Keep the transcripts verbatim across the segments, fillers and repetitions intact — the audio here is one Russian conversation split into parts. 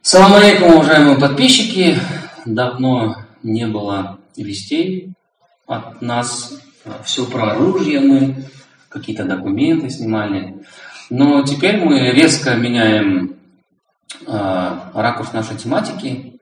Салам алейкум, уважаемые подписчики. Давно не было вестей от нас. Все про оружие мы, какие-то документы снимали. Но теперь мы резко меняем э, ракурс нашей тематики.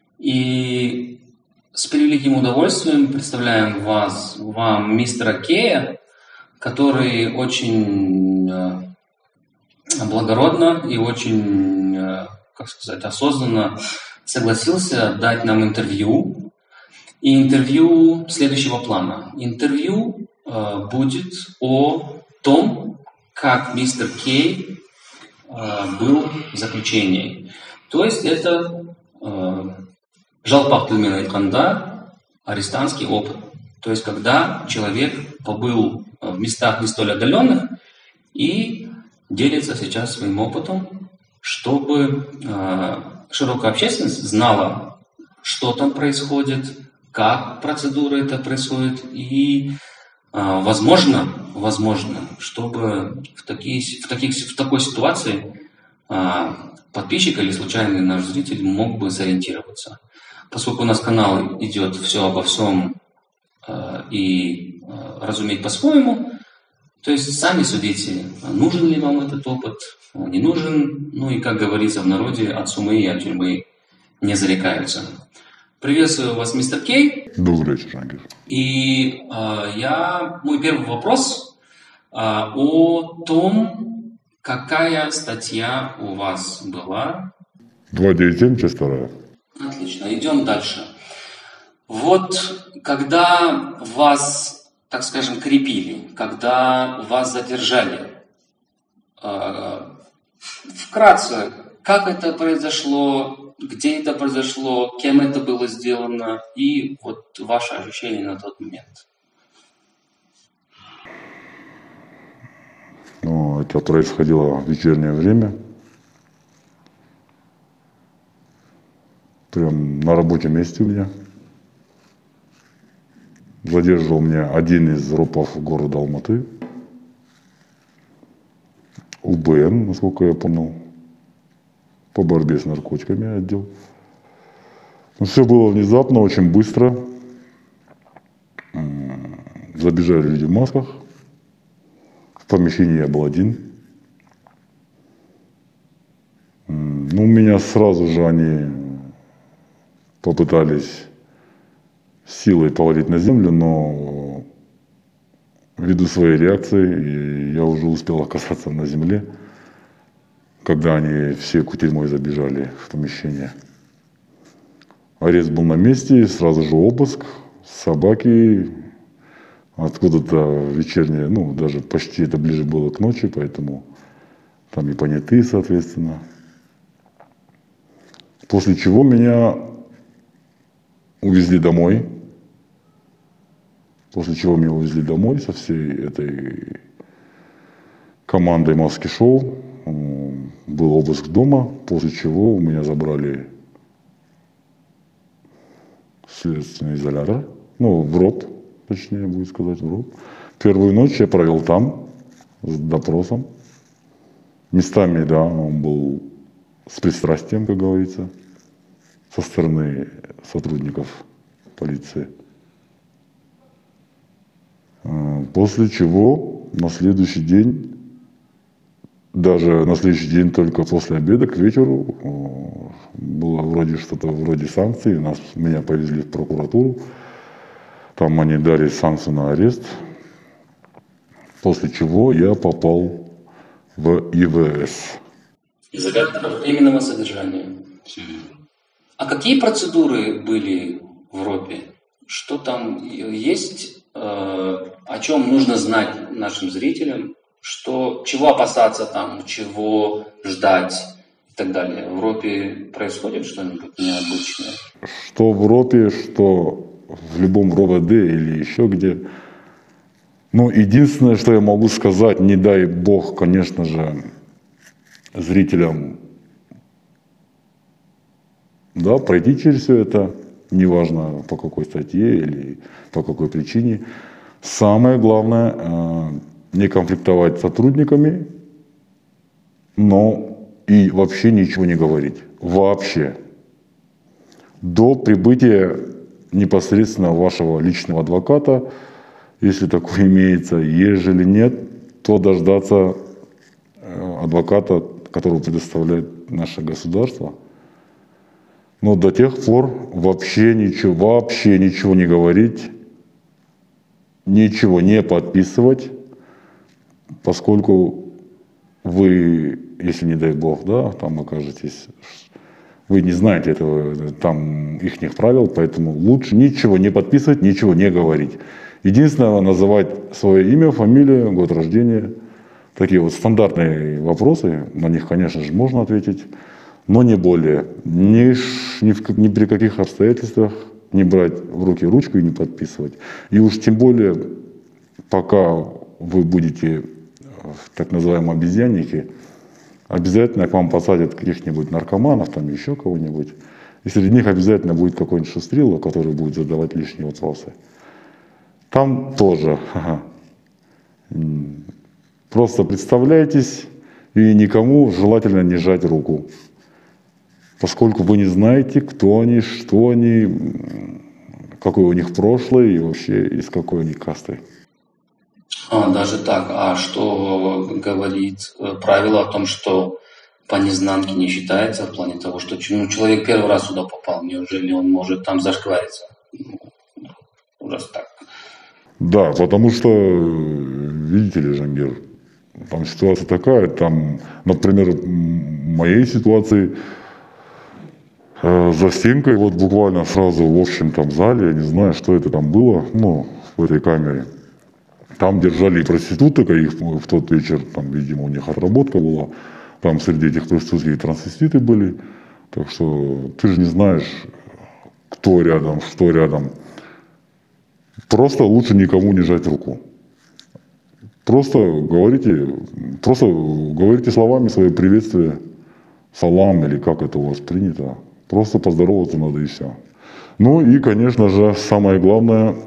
И с превеликим удовольствием представляем вас, вам мистера Кея, который очень э, благородно и очень, э, как сказать, осознанно согласился дать нам интервью. И интервью следующего плана. Интервью э, будет о том, как мистер Кей э, был в заключении. То есть это э, жалпак тілмен айтқанда арестантский опыт. То есть когда человек побыл в местах не столь отдаленных и делится сейчас своим опытом, чтобы э, широкая общественность знала, что там происходит, как процедура это происходит, и э, возможно, возможно, чтобы в, такие, в, таких, в такой ситуации э, подписчик или случайный наш зритель мог бы сориентироваться. Поскольку у нас канал идет все обо всем э, и э, разуметь по-своему, то есть сами судите, нужен ли вам этот опыт, не нужен. Ну и, как говорится в народе, от сумы и от тюрьмы не зарекаются. Приветствую вас, мистер Кей. Добрый вечер, Ангел. И э, я, мой первый вопрос э, о том, какая статья у вас была. два девять семь, часть вторая. Отлично, идем дальше. Вот когда вас, так скажем, крепили, когда вас задержали, э, вкратце, как это произошло, где это произошло, кем это было сделано и вот ваши ощущения на тот момент. Ну, это происходило в вечернее время. Прям на рабочем месте у меня. Задерживал меня один из ропов города Алматы. УБН, насколько я понял. По борьбе с наркотиками отдел. Но все было внезапно, очень быстро. Забежали люди в масках. В помещении я был один. Ну, меня сразу же они попытались силой повалить на землю, но ввиду своей реакции я уже успел оказаться на земле, когда они все кутерьмой забежали в помещение. Арест был на месте, сразу же обыск, собаки, откуда-то вечернее, ну даже почти это ближе было к ночи, поэтому там и понятые, соответственно. После чего меня увезли домой. После чего меня увезли домой со всей этой командой маски-шоу. Был обыск дома, после чего у меня забрали следственный изолятор. Ну, в рот, точнее будет сказать, в рот. Первую ночь я провел там, с допросом. Местами, да, он был с пристрастием, как говорится, со стороны сотрудников полиции. После чего на следующий день, даже на следующий день только после обеда к вечеру, было вроде что-то вроде санкций, нас, меня повезли в прокуратуру, там они дали санкцию на арест, после чего я попал в ИВС. Изолятор временного содержания. А какие процедуры были в ропе? Что там есть, э, о чем нужно знать нашим зрителям, что, чего опасаться там, чего ждать и так далее? В ропе происходит что-нибудь необычное? Что в ропе, что в любом РОВД или еще где. Ну, единственное, что я могу сказать, не дай бог, конечно же, зрителям, да, пройти через все это, неважно по какой статье или по какой причине. Самое главное, не конфликтовать с сотрудниками, но и вообще ничего не говорить. Вообще. До прибытия непосредственно вашего личного адвоката, если такой имеется, ежели нет, то дождаться адвоката, которого предоставляет наше государство. Но до тех пор вообще ничего, вообще ничего не говорить, ничего не подписывать, поскольку вы, если не дай бог, да, там окажетесь, вы не знаете этого, там ихних правил, поэтому лучше ничего не подписывать, ничего не говорить. Единственное, называть свое имя, фамилию, год рождения. Такие вот стандартные вопросы, на них, конечно же, можно ответить, но не более. Ни, ни, в, ни при каких обстоятельствах не брать в руки ручку и не подписывать. И уж тем более, пока вы будете в так называемом обезьяннике, обязательно к вам посадят каких-нибудь наркоманов, там еще кого-нибудь. И среди них обязательно будет какой-нибудь шустрила, который будет задавать лишние вопросы. Там тоже. Ага. Просто представляйтесь, и никому желательно не жать руку. Поскольку вы не знаете, кто они, что они, какое у них прошлое и вообще из какой они касты. А, даже так. А что говорит правило о том, что по незнанке не считается, в плане того, что ну, человек первый раз сюда попал, неужели он может там зашквариться? Ну, раз так. Да, потому что, видите ли, Жангир, там ситуация такая, там, например, в моей ситуации э, за стенкой, вот буквально сразу в общем там зале, я не знаю, что это там было, ну, в этой камере, там держали и проституток, а их в тот вечер, там, видимо, у них отработка была, там среди этих проституток и трансвеститы были, так что ты же не знаешь, кто рядом, что рядом. Просто лучше никому не жать руку. Просто говорите, просто говорите словами свои приветствия, салам или как это у вас принято. Просто поздороваться надо и все. Ну и, конечно же, самое главное,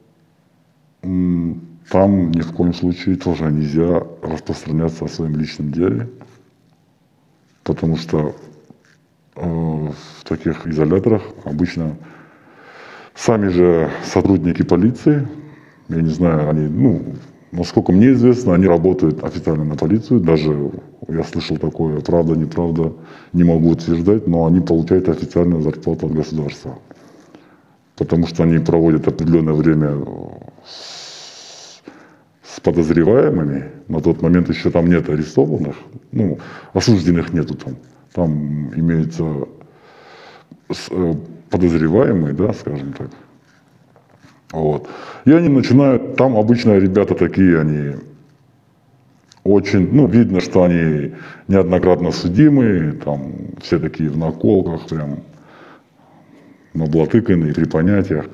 там ни в коем случае тоже нельзя распространяться о своем личном деле, потому что э, в таких изоляторах обычно сами же сотрудники полиции, я не знаю, они, ну, насколько мне известно, они работают официально на полицию, даже я слышал такое, правда, неправда, не могу утверждать, но они получают официальную зарплату от государства, потому что они проводят определенное время с, с подозреваемыми, на тот момент еще там нет арестованных, ну, осужденных нету там, там имеются подозреваемые, да, скажем так. Вот. И они начинают, там обычно ребята такие, они очень, ну, видно, что они неоднократно судимые, там все такие в наколках, прям наблатыканные при понятиях.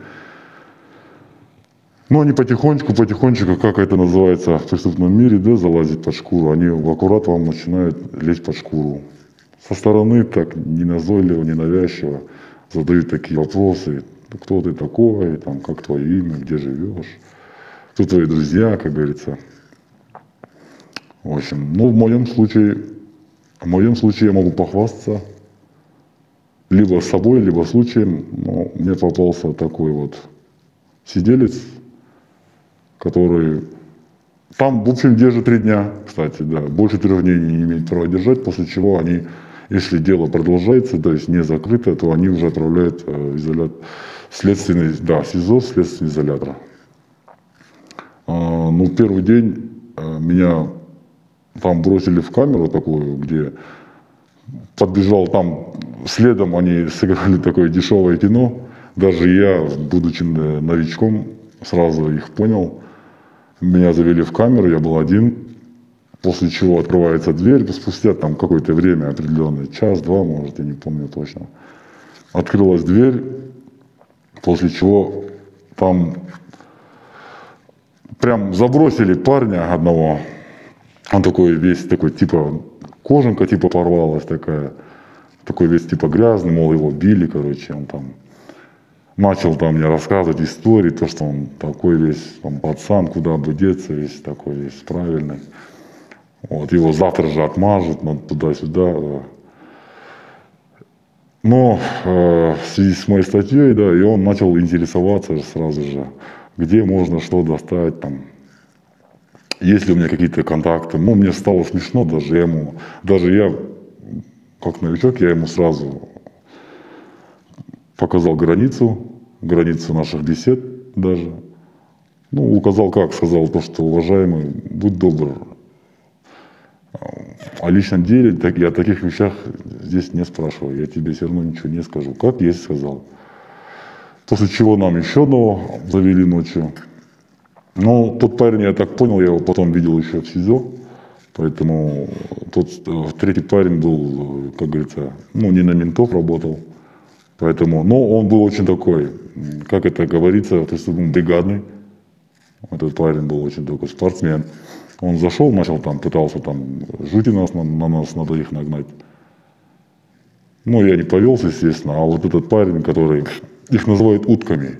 Но они потихонечку, потихонечку, как это называется в преступном мире, да, залазить под шкуру, они аккурат вам начинают лезть под шкуру. Со стороны так неназойливо, ненавязчиво задают такие вопросы. Кто ты такой, там, как твое имя, где живешь, кто твои друзья, как говорится. В общем, ну, в моем случае, в моем случае я могу похвастаться либо собой, либо случаем. Но мне попался такой вот сиделец, который там, в общем, держит три дня, кстати, да, больше трех дней не имеет права держать, после чего они, если дело продолжается, то есть не закрыто, то они уже отправляют в изолятор, следственный, да, СИЗО, следственный изолятор. А, ну, первый день а, меня там бросили в камеру такую, где подбежал там, следом они сыграли такое дешевое кино, даже я, будучи новичком, сразу их понял. Меня завели в камеру, я был один, после чего открывается дверь, спустя там какое-то время определенное, час-два, может, я не помню точно. Открылась дверь, после чего там прям забросили парня одного, он такой весь такой, типа, кожанка типа порвалась такая, такой весь типа грязный, мол, его били, короче, он там начал там мне рассказывать истории, то, что он такой весь там, пацан, куда бы деться, весь такой весь правильный. Вот, его завтра же отмажут, надо туда-сюда. Но э, в связи с моей статьей, да, и он начал интересоваться сразу же, где можно что достать, там, есть ли у меня какие-то контакты. Ну, мне стало смешно, даже я ему, даже я, как новичок, я ему сразу показал границу, границу наших бесед даже. Ну, указал как, сказал то, что, уважаемый, будь добр, о личном деле так, я о таких вещах здесь не спрашиваю, я тебе все равно ничего не скажу. Как есть, сказал. После чего нам еще одного завели ночью. Но тот парень, я так понял, я его потом видел еще в СИЗО, поэтому тот третий парень был, как говорится, ну, не на ментов работал, поэтому, но он был очень такой, как это говорится, бригадный. Этот парень был очень такой спортсмен. Он зашел, начал там, пытался там жути нас, на, на нас, на двоих нагнать. Ну, я не повелся, естественно, а вот этот парень, который, их называют утками.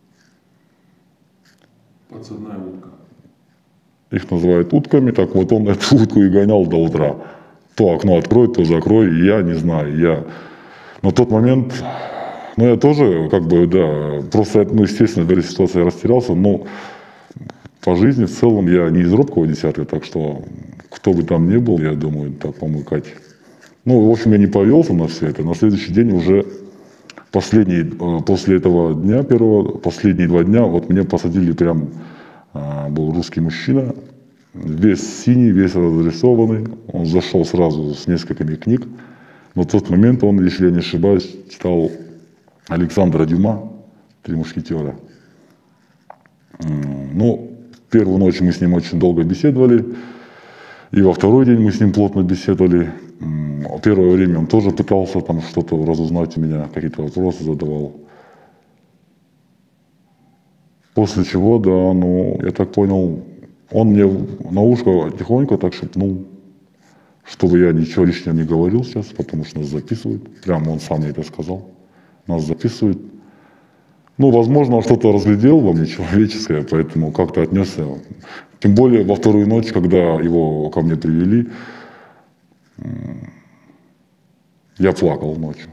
Подсадная утка. Их называют утками, так вот он эту утку и гонял до утра. То окно открой, то закрой, я не знаю, я... На тот момент, ну, я тоже, как бы, да, просто, ну, естественно, в этой ситуации я растерялся, но по жизни в целом я не из робкого десятка, так что кто бы там ни был, я думаю, так помыкать. Ну, в общем, я не повелся на все это. На следующий день уже последний, после этого дня первого, последние два дня, вот мне посадили прям, был русский мужчина, весь синий, весь разрисованный. Он зашел сразу с несколькими книг. Но в тот момент он, если я не ошибаюсь, читал Александра Дюма «Три мушкетера». Ну, первую ночь мы с ним очень долго беседовали, и во второй день мы с ним плотно беседовали. Первое время он тоже пытался там что-то разузнать у меня, какие-то вопросы задавал. После чего, да, ну, я так понял, он мне на ушко тихонько так шепнул, чтобы я ничего лишнего не говорил сейчас, потому что нас записывают. Прямо он сам мне это сказал. Нас записывают. Ну, возможно, он что-то разглядел во мне человеческое, поэтому как-то отнесся. Тем более во вторую ночь, когда его ко мне привели, я плакал ночью.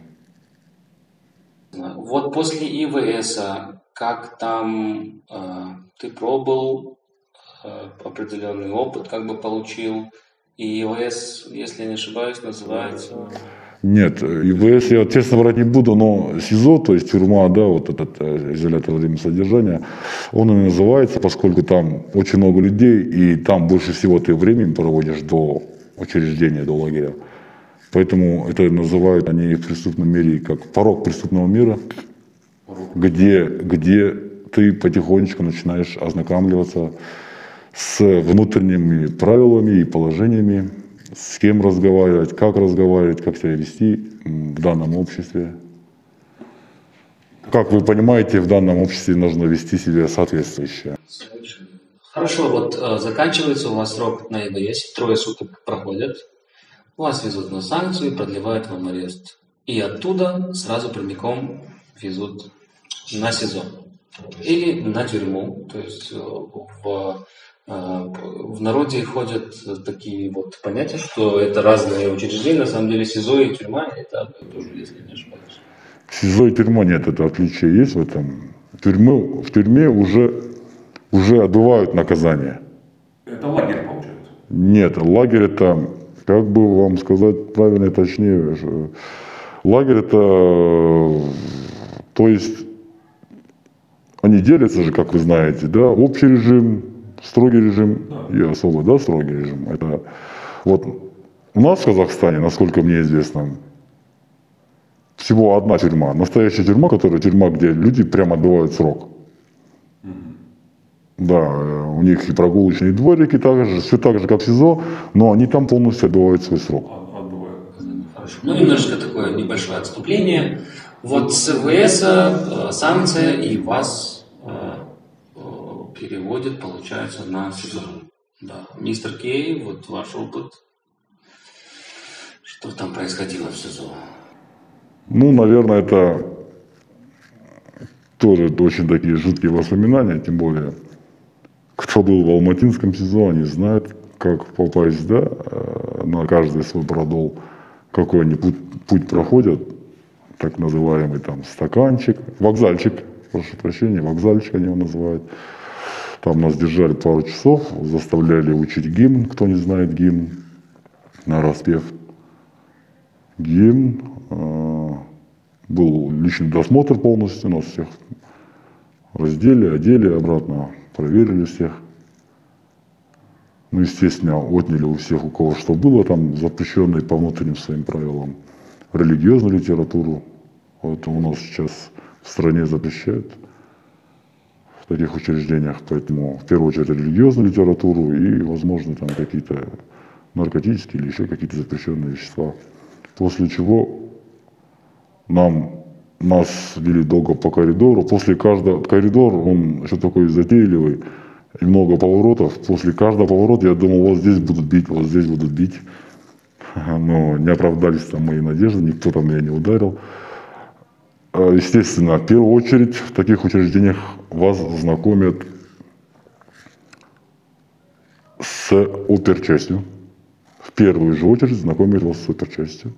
Вот после ИВСа, как там э, ты пробовал, э, определенный опыт как бы получил, и ИВС, если я не ошибаюсь, называется... Нет, ИВС я честно врать не буду, но СИЗО, то есть тюрьма, да, вот этот изолятор временного содержания, он и называется, поскольку там очень много людей, и там больше всего ты времени проводишь до учреждения, до лагеря. Поэтому это называют они в преступном мире как порог преступного мира, где, где ты потихонечку начинаешь ознакомливаться с внутренними правилами и положениями, с кем разговаривать, как разговаривать, как себя вести в данном обществе. Как вы понимаете, в данном обществе нужно вести себя соответствующе. Хорошо, вот э, заканчивается у вас срок на ИВС, трое суток проходят, вас везут на санкцию и продлевают вам арест. И оттуда сразу прямиком везут на СИЗО или на тюрьму. То есть э, в В народе ходят такие вот понятия, что это разные учреждения, на самом деле СИЗО и тюрьма – это одно и то же, если не ошибаюсь. СИЗО и тюрьма нет, это отличие есть в этом. Тюрьмы, в тюрьме уже, уже отбывают наказание. Это лагерь, получается? Нет, лагерь это, как бы вам сказать правильно и точнее, лагерь это, то есть, они делятся же, как вы знаете, да, общий режим, строгий режим и особо, да, строгий режим. Это вот у нас в Казахстане, насколько мне известно, всего одна тюрьма. Настоящая тюрьма, которая тюрьма, где люди прямо отбывают срок. Mm-hmm. Да, у них и прогулочные дворики, так же, все так же, как в СИЗО, но они там полностью отбывают свой срок. Хорошо. Ну, немножко такое небольшое отступление. Вот с ИВС э, санкция и вас э, переводит, получается, на СИЗО. Да. Мистер Кей, вот ваш опыт. Что там происходило в СИЗО? Ну, наверное, это тоже очень такие жуткие воспоминания, тем более, кто был в Алматинском СИЗО, они знают, как попасть, да, на каждый свой продол, какой они путь, путь проходят, так называемый там стаканчик, вокзальчик, прошу прощения, вокзальчик они его называют. Там нас держали пару часов, заставляли учить гимн, кто не знает гимн, на распев. Гимн, э, был личный досмотр полностью, нас всех раздели, одели обратно, проверили всех. Ну, естественно, отняли у всех, у кого что было, там запрещенные по внутренним своим правилам, религиозную литературу. Вот у нас сейчас в стране запрещают в таких учреждениях, поэтому в первую очередь религиозную литературу и, возможно, там какие-то наркотические или еще какие-то запрещенные вещества. После чего нам, нас вели долго по коридору. После каждого коридора, он еще такой затейливый, и много поворотов. После каждого поворота я думал, вот здесь будут бить, вот здесь будут бить. Но не оправдались там мои надежды, никто там меня не ударил. Естественно, в первую очередь в таких учреждениях вас знакомят с оперчастью. В первую же очередь знакомят вас с оперчастью.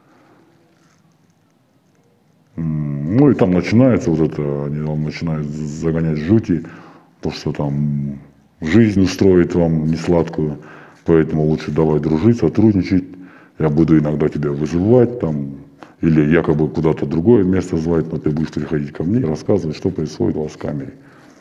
Ну и там начинается вот это, они вам начинают загонять жути, то, что там жизнь устроит вам несладкую, поэтому лучше давай дружить, сотрудничать. Я буду иногда тебя вызывать там, или якобы куда-то другое место звать, но ты будешь приходить ко мне и рассказывать, что происходит у вас в камере.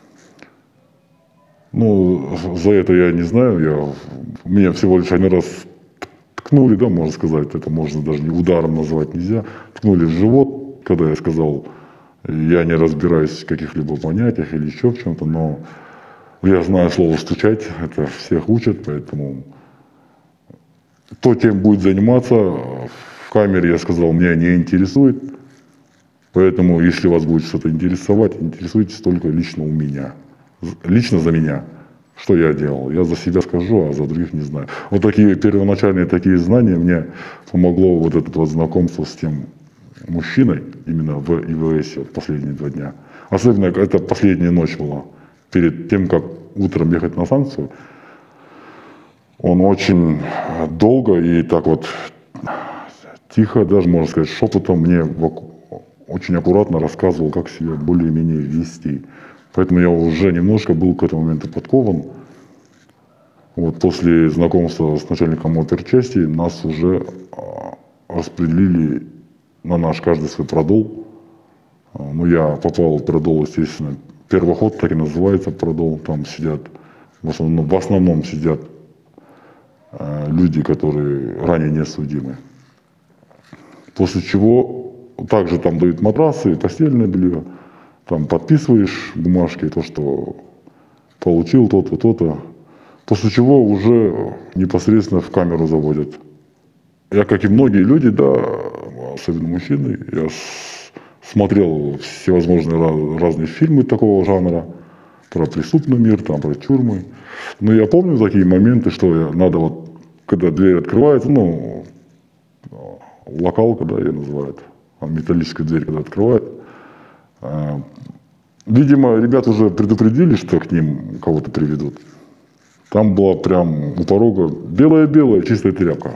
Ну, за это я не знаю, я, меня всего лишь один раз ткнули, да, можно сказать, это можно даже не ударом назвать нельзя, ткнули в живот, когда я сказал, я не разбираюсь в каких-либо понятиях или еще в чем-то, но я знаю слово «стучать», это всех учат, поэтому кто тем будет заниматься, в камере я сказал, меня не интересует, поэтому если вас будет что-то интересовать, интересуйтесь только лично у меня, лично за меня. Что я делал? Я за себя скажу, а за других не знаю. Вот такие первоначальные такие знания мне помогло вот это вот знакомство с тем мужчиной именно в ИВС вот последние два дня. Особенно это последняя ночь была. Перед тем, как утром ехать на станцию, он очень долго и так вот тихо, даже можно сказать шепотом мне очень аккуратно рассказывал, как себя более-менее вести. Поэтому я уже немножко был к этому моменту подкован. Вот после знакомства с начальником оперчасти нас уже распределили на наш каждый свой продол. Ну, я попал в продол, естественно, первоход так и называется продол. Там сидят, в основном, в основном сидят э, люди, которые ранее не судимы. После чего также там дают матрасы, постельное белье. Там подписываешь бумажки, то, что получил то-то, то-то. После чего уже непосредственно в камеру заводят. Я, как и многие люди, да, особенно мужчины, я смотрел всевозможные разные фильмы такого жанра, про преступный мир, там, про тюрьмы. Но я помню такие моменты, что надо вот, когда дверь открывается, ну, локалка, да, ее называют, металлическая дверь, когда открывают. Видимо, ребят уже предупредили, что к ним кого-то приведут. Там была прям у порога белая-белая чистая тряпка.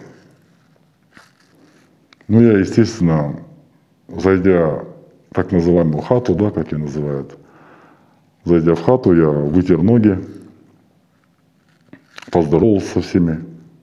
Ну, я, естественно, зайдя в так называемую хату, да, как ее называют, зайдя в хату, я вытер ноги, поздоровался со всеми.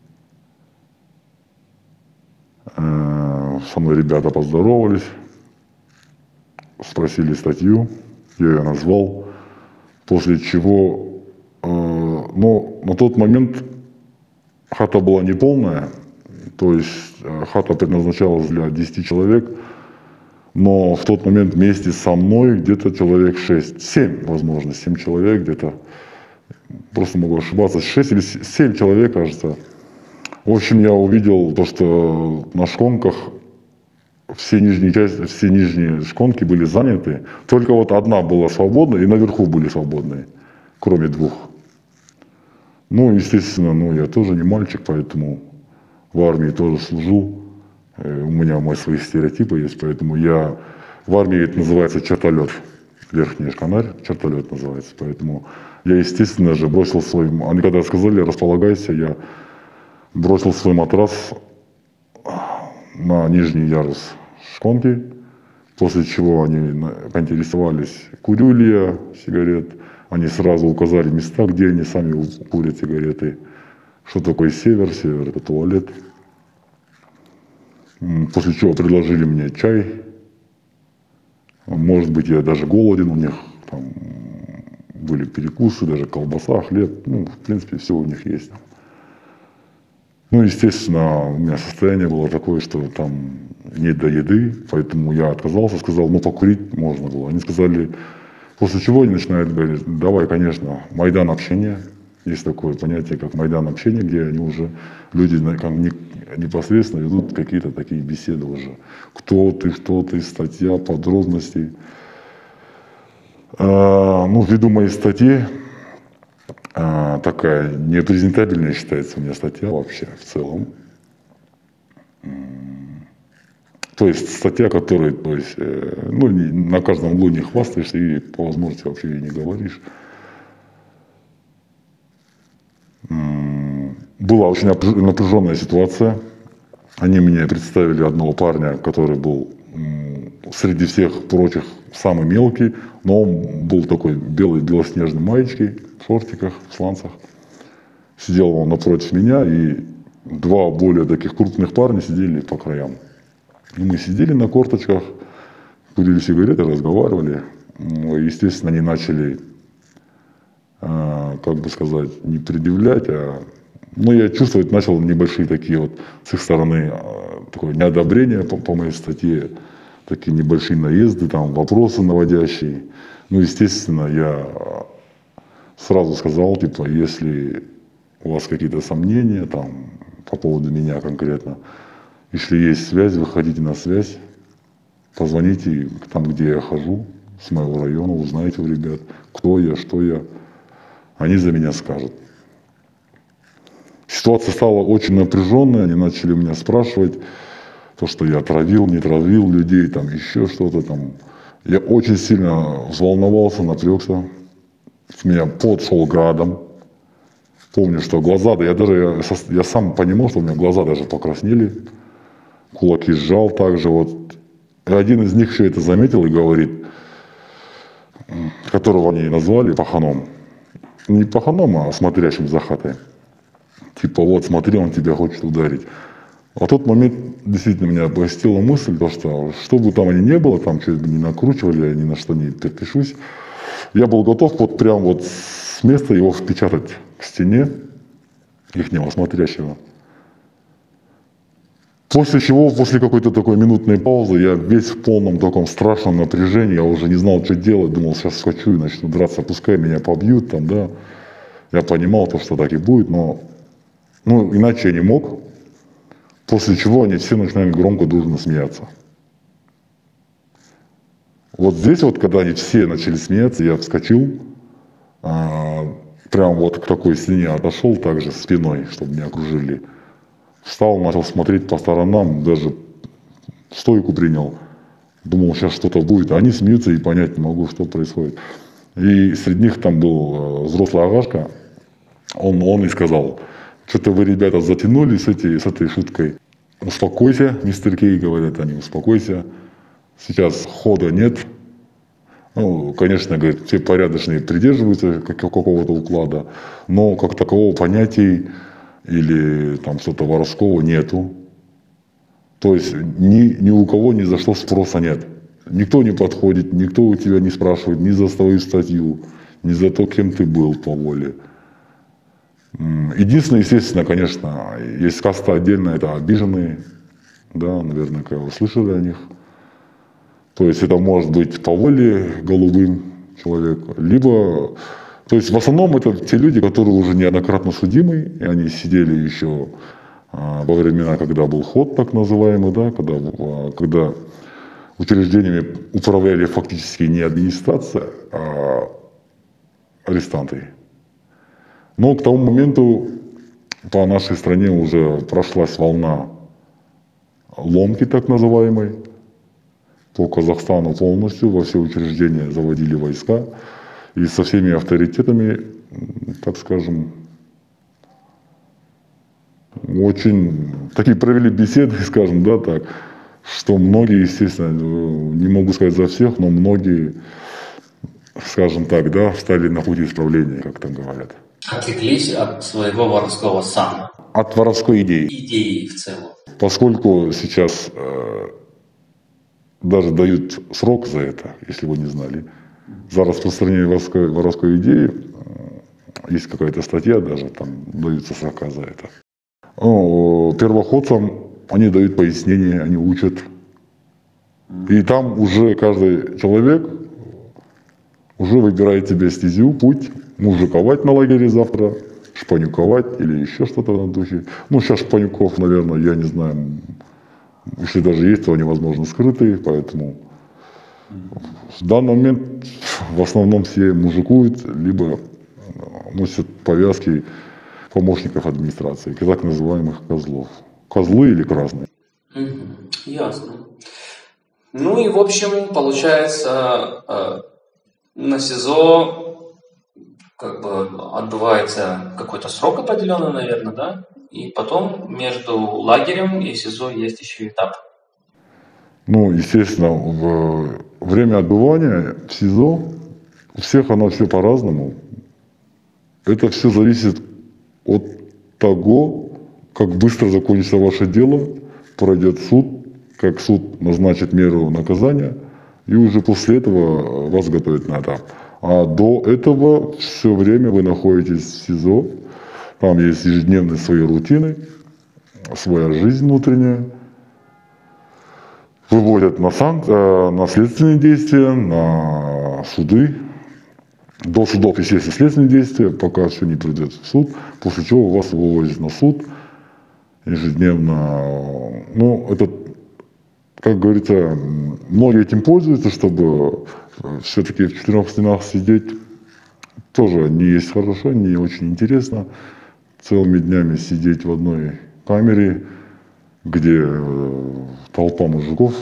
Со мной ребята поздоровались, спросили статью, я ее назвал, после чего, э, но на тот момент хата была неполная, то есть э, хата предназначалась для десяти человек, но в тот момент вместе со мной где-то человек шесть, семь, возможно, семь человек где-то, просто могу ошибаться, шесть или семь человек, кажется. В общем, я увидел то, что на шконках все нижние части, все нижние шконки были заняты, только вот одна была свободна и наверху были свободные, кроме двух. Ну, естественно, ну, я тоже не мальчик, поэтому в армии тоже служу. У меня мои свои стереотипы есть, поэтому я в армии, это называется чертолет, верхний шканарь, чертолет называется, поэтому Я, естественно же, бросил свой... Они когда сказали, располагайся, я бросил свой матрас на нижний ярус шконки, после чего они поинтересовались, курю ли я сигарет. Они сразу указали места, где они сами курят сигареты. Что такое север? Север – это туалет. После чего предложили мне чай. Может быть, я даже голоден, у них там были перекусы, даже колбаса, хлеб. Ну, в принципе, все у них есть. Ну, естественно, у меня состояние было такое, что там нет до еды, поэтому я отказался, сказал, ну, покурить можно было. Они сказали, после чего они начинают говорить, давай, конечно, майдан общения. Есть такое понятие, как майдан общения, где они уже, люди непосредственно ведут какие-то такие беседы уже. Кто ты, что ты, статья, подробности. А, ну, ввиду моей статьи, а, такая непрезентабельная считается у меня статья вообще в целом. То есть статья, которая, то есть, ну, не, на каждом углу не хвастаешься и по возможности вообще и не говоришь. Была очень напряженная ситуация. Они мне представили одного парня, который был среди всех прочих самый мелкий, но он был такой белый, белоснежной маечке, в шортиках, в сланцах. Сидел он напротив меня, и два более таких крупных парня сидели по краям. И мы сидели на корточках, курили сигареты, разговаривали. Естественно, они начали, как бы сказать, не предъявлять, а ну, я чувствовать начал небольшие такие вот с их стороны такое неодобрение по, по моей статье, такие небольшие наезды, там вопросы наводящие. Ну, естественно, я сразу сказал, типа, если у вас какие-то сомнения там по поводу меня конкретно, если есть связь, выходите на связь, позвоните там, где я хожу, с моего района, узнаете у ребят, кто я, что я, они за меня скажут. Ситуация стала очень напряженной, они начали меня спрашивать, то, что я травил, не травил людей, там еще что-то там. Я очень сильно взволновался, напрягся, с меня пот шел градом. Помню, что глаза, да я даже, я, я сам понимал, что у меня глаза даже покраснели, кулаки сжал также вот. И один из них еще это заметил и говорит, которого они назвали паханом. Не паханом, а смотрящим за хатой. Типа, вот, смотри, он тебя хочет ударить. А в тот момент действительно меня посетила мысль, то, что что бы там ни было, там что-то не накручивали, я ни на что не подпишусь. Я был готов вот прям вот с места его впечатать к стене, ихнего смотрящего. После чего, после какой-то такой минутной паузы, я весь в полном таком страшном напряжении, я уже не знал, что делать, думал, сейчас схвачу и начну драться, пускай меня побьют там, да. Я понимал то, что так и будет, но ну, иначе я не мог, после чего они все начинают громко, дружно смеяться. Вот здесь вот, когда они все начали смеяться, я вскочил, а, прям вот к такой стене отошел, также спиной, чтобы меня окружили. Встал, начал смотреть по сторонам, даже стойку принял. Думал, сейчас что-то будет. А они смеются и понять не могу, что происходит. И среди них там был взрослый агашка, он, он и сказал... Что-то вы, ребята, затянули с, этой, с этой шуткой. Успокойся, мистер Кей, говорят они, успокойся. Сейчас хода нет. Ну, конечно, говорят, все порядочные придерживаются какого-то уклада, но как такового понятия или там что-то воровского нету. То есть ни, ни у кого ни за что спроса нет. Никто не подходит, никто у тебя не спрашивает ни за твою статью, ни за то, кем ты был по воле. Единственное, естественно, конечно, есть каста отдельная, это обиженные, да, наверняка вы слышали о них. То есть это может быть по воле голубым человека, либо, то есть в основном это те люди, которые уже неоднократно судимы, и они сидели еще а, во времена, когда был ход так называемый, да, когда, а, когда учреждениями управляли фактически не администрация, а арестанты. Но к тому моменту по нашей стране уже прошлась волна ломки так называемой. По Казахстану полностью во все учреждения заводили войска. и со всеми авторитетами, так скажем, очень такие провели беседы, скажем, да, так, что многие, естественно, не могу сказать за всех, но многие, скажем так, да, встали на путь исправления, как там говорят. Отвлеклись от своего воровского сана. От воровской идеи. Идеи в целом. Поскольку сейчас э, даже дают срок за это, если вы не знали, за распространение воровской, воровской идеи, э, есть какая-то статья даже, там даются срока за это. Ну, первоходцам они дают пояснения, они учат. И там уже каждый человек уже выбирает себе стезю, путь, мужиковать на лагере завтра, шпанюковать или еще что-то на духе. Ну, сейчас шпанюков, наверное, я не знаю, если даже есть, то они, возможно, скрытые, поэтому в данный момент в основном все мужикуют, либо носят повязки помощников администрации, так называемых козлов. Козлы или красные. Ясно. Ну и, в общем, получается, на СИЗО как бы отбывается какой-то срок определенный, наверное, да? И потом между лагерем и СИЗО есть еще этап. Ну, естественно, в время отбывания в СИЗО у всех оно все по-разному. Это все зависит от того, как быстро закончится ваше дело, пройдет суд, как суд назначит меру наказания, и уже после этого вас готовят на этап. А до этого все время вы находитесь в СИЗО, там есть ежедневные свои рутины, своя жизнь внутренняя, выводят на, сан, на следственные действия, на суды. До судов, естественно, следственные действия, пока все не придет в суд, после чего вас вывозят на суд ежедневно. Ну, это, как говорится, многие этим пользуются, чтобы все-таки в четырех стенах сидеть. Тоже не есть хорошо, не очень интересно. Целыми днями сидеть в одной камере, где толпа мужиков.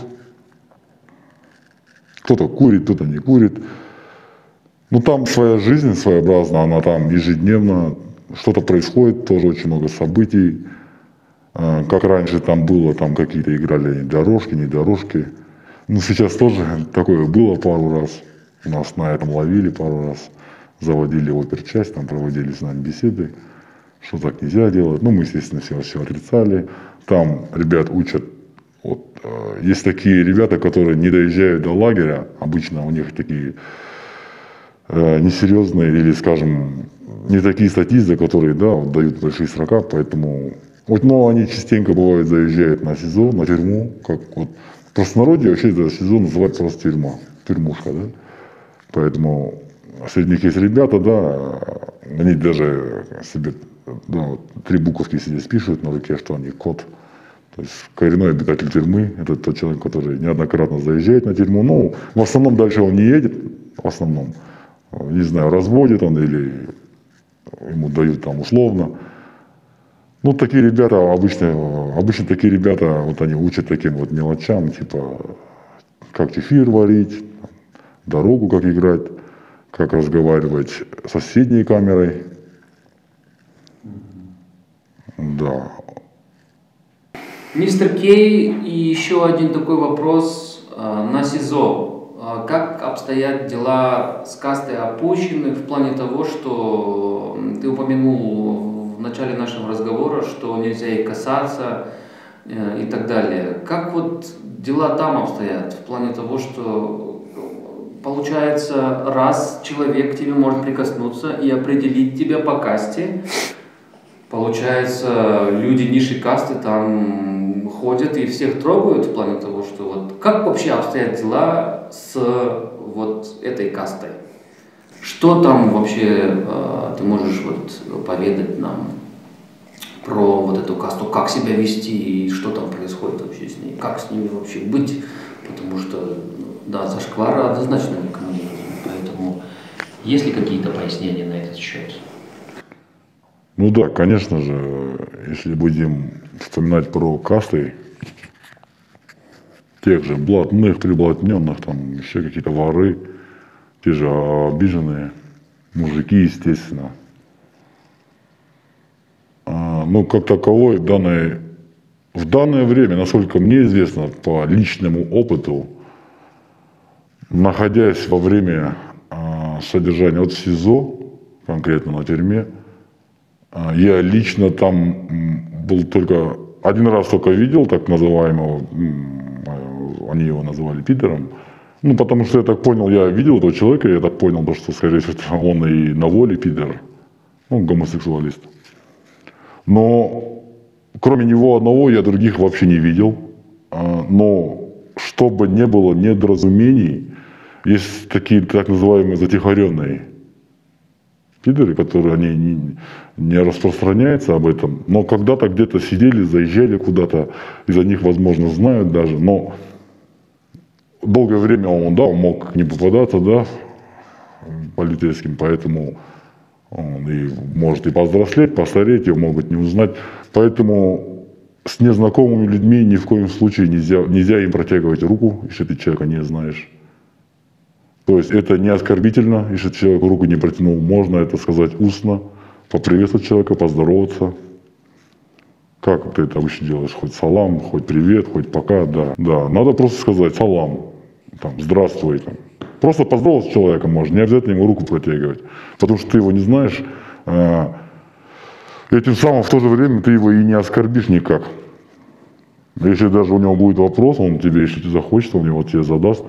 Кто-то курит, кто-то не курит. Ну, там своя жизнь своеобразная, она там ежедневно, что-то происходит, тоже очень много событий. Как раньше там было, там какие-то играли дорожки, не дорожки. Ну, сейчас тоже такое было пару раз. Нас на этом ловили пару раз. Заводили оперчасть, там проводили с нами беседы, что так нельзя делать. Ну, мы, естественно, все, все отрицали. Там ребят учат. Вот, есть такие ребята, которые не доезжают до лагеря. Обычно у них такие несерьезные или, скажем, не такие статьи, за которые, да, вот, дают большие срока, поэтому, вот, но они частенько, бывает, заезжают на СИЗО, на тюрьму, как вот, в простонародье вообще это СИЗО называют просто тюрьма, тюрьмушка, да, поэтому среди них есть ребята, да, они даже себе, да, вот, три буковки себе спишут на руке, что они кот, то есть коренной обитатель тюрьмы, это тот человек, который неоднократно заезжает на тюрьму, ну, в основном дальше он не едет, в основном, не знаю, разводит он или ему дают там условно. Ну, такие ребята, обычно, обычно такие ребята, вот они учат таким вот мелочам, типа, как кефир варить, дорогу как играть, как разговаривать с соседней камерой. Да. Мистер Кей, и еще один такой вопрос на СИЗО. Как обстоят дела с кастой опущенных в плане того, что ты упомянул в начале нашего разговора, что нельзя их касаться и так далее. Как вот дела там обстоят в плане того, что получается, раз человек к тебе может прикоснуться и определить тебя по касте, получается, люди низшей касты там ходят и всех трогают в плане того, что вот как вообще обстоят дела с вот этой кастой? Что там вообще э, ты можешь вот поведать нам про вот эту касту, как себя вести и что там происходит вообще с ней, как с ними вообще быть, потому что, да, зашквара однозначно никому не нужен, поэтому есть ли какие-то пояснения на этот счет? Ну да, конечно же, если будем вспоминать про касты, тех же блатных, приблотненных, там еще какие-то воры, те же обиженные мужики, естественно. Но как таковой в данное, в данное время, насколько мне известно по личному опыту, находясь во время содержания вот в СИЗО, конкретно на тюрьме, я лично там был только один раз только видел так называемого, они его называли пидором, ну потому что я так понял, я видел этого человека, я так понял, что скорее всего он и на воле пидор, он гомосексуалист. Но кроме него одного я других вообще не видел, но чтобы не было недоразумений, есть такие так называемые затихаренные пидоры, которые они не, не распространяются об этом, но когда-то где-то сидели, заезжали куда-то, и за них, возможно, знают даже, но долгое время он, да, он мог не попадаться, да, полицейским, поэтому он и может и повзрослеть, постареть, его могут не узнать, поэтому с незнакомыми людьми ни в коем случае нельзя, нельзя им протягивать руку, если ты человека не знаешь. То есть это не оскорбительно, если человек руку не протянул, можно это сказать устно, поприветствовать человека, поздороваться. Как ты это обычно делаешь? Хоть салам, хоть привет, хоть пока, да. Да, надо просто сказать салам, там, здравствуй. Там. Просто поздороваться с человеком можно, не обязательно ему руку протягивать. Потому что ты его не знаешь, э, этим самым в то же время ты его и не оскорбишь никак. Если даже у него будет вопрос, он тебе, если ты захочешь, он его тебе задаст.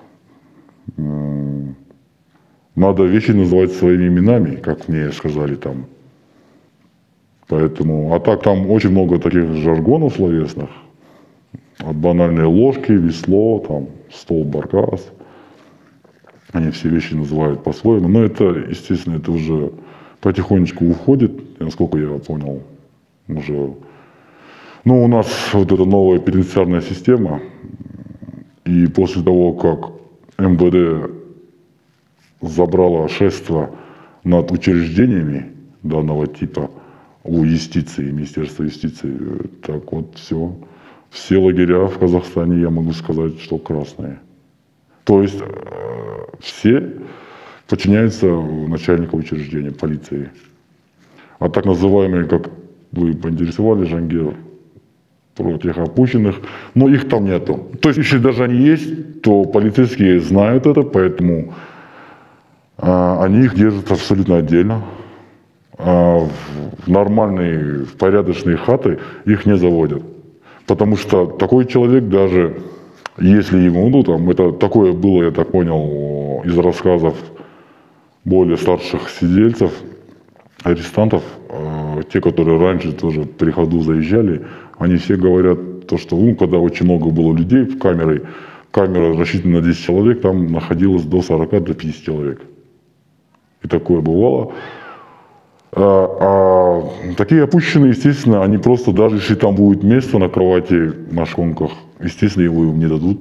Надо вещи называть своими именами, как мне сказали там. Поэтому, а так там очень много таких жаргонов словесных. От банальной ложки, весло, там, стол, баркас. Они все вещи называют по-своему. Но это, естественно, это уже потихонечку уходит, насколько я понял. Уже. Ну, у нас вот эта новая пенитенциарная система. И после того, как эм вэ дэ забрало шефство над учреждениями данного типа у юстиции, Министерства юстиции, так вот все. Все лагеря в Казахстане, я могу сказать, что красные. То есть все подчиняются начальнику учреждения, полиции. А так называемые, как вы поинтересовали, Жангир, про тех опущенных, но их там нету. То есть, если даже они есть, то полицейские знают это, поэтому а, они их держат абсолютно отдельно. А в нормальные, в порядочные хаты их не заводят. Потому что такой человек, даже если ему, ну там, это такое было, я так понял, из рассказов более старших сидельцев, арестантов, э, те, которые раньше тоже при ходу заезжали, они все говорят то, что ну, когда очень много было людей в камере, камера рассчитана на десять человек, там находилось до сорока, до пятидесяти человек. И такое бывало. А, а такие опущенные, естественно, они просто, даже если там будет место на кровати, на шконках, естественно, его не дадут.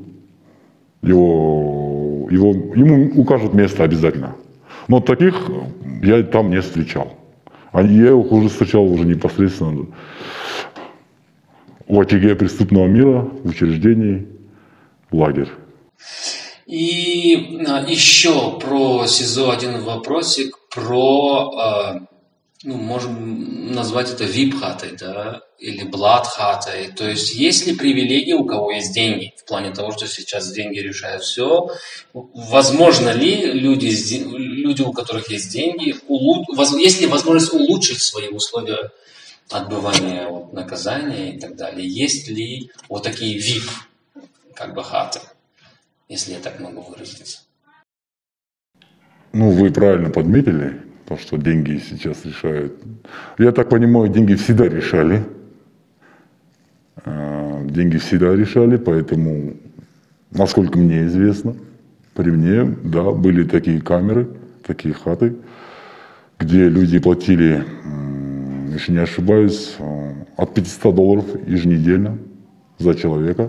Его, его, ему укажут место обязательно. Но таких я там не встречал. Они, я их уже встречал уже непосредственно в очаге преступного мира, в учреждении, лагерь. И а, еще про СИЗО один вопросик, про, а, ну, можем назвать это вип-хатой, да, или блат-хатой. То есть есть ли привилегии у кого есть деньги? В плане того, что сейчас деньги решают все. Возможно ли люди, люди у которых есть деньги, улу... есть ли возможность улучшить свои условия отбывания вот, наказания и так далее? Есть ли вот такие вип, как бы, хаты, если я так могу выразиться? Ну, вы правильно подметили, то, что деньги сейчас решают. Я так понимаю, деньги всегда решали. Деньги всегда решали, поэтому, насколько мне известно, при мне, да, были такие камеры, такие хаты, где люди платили, если не ошибаюсь, от пятисот долларов еженедельно за человека.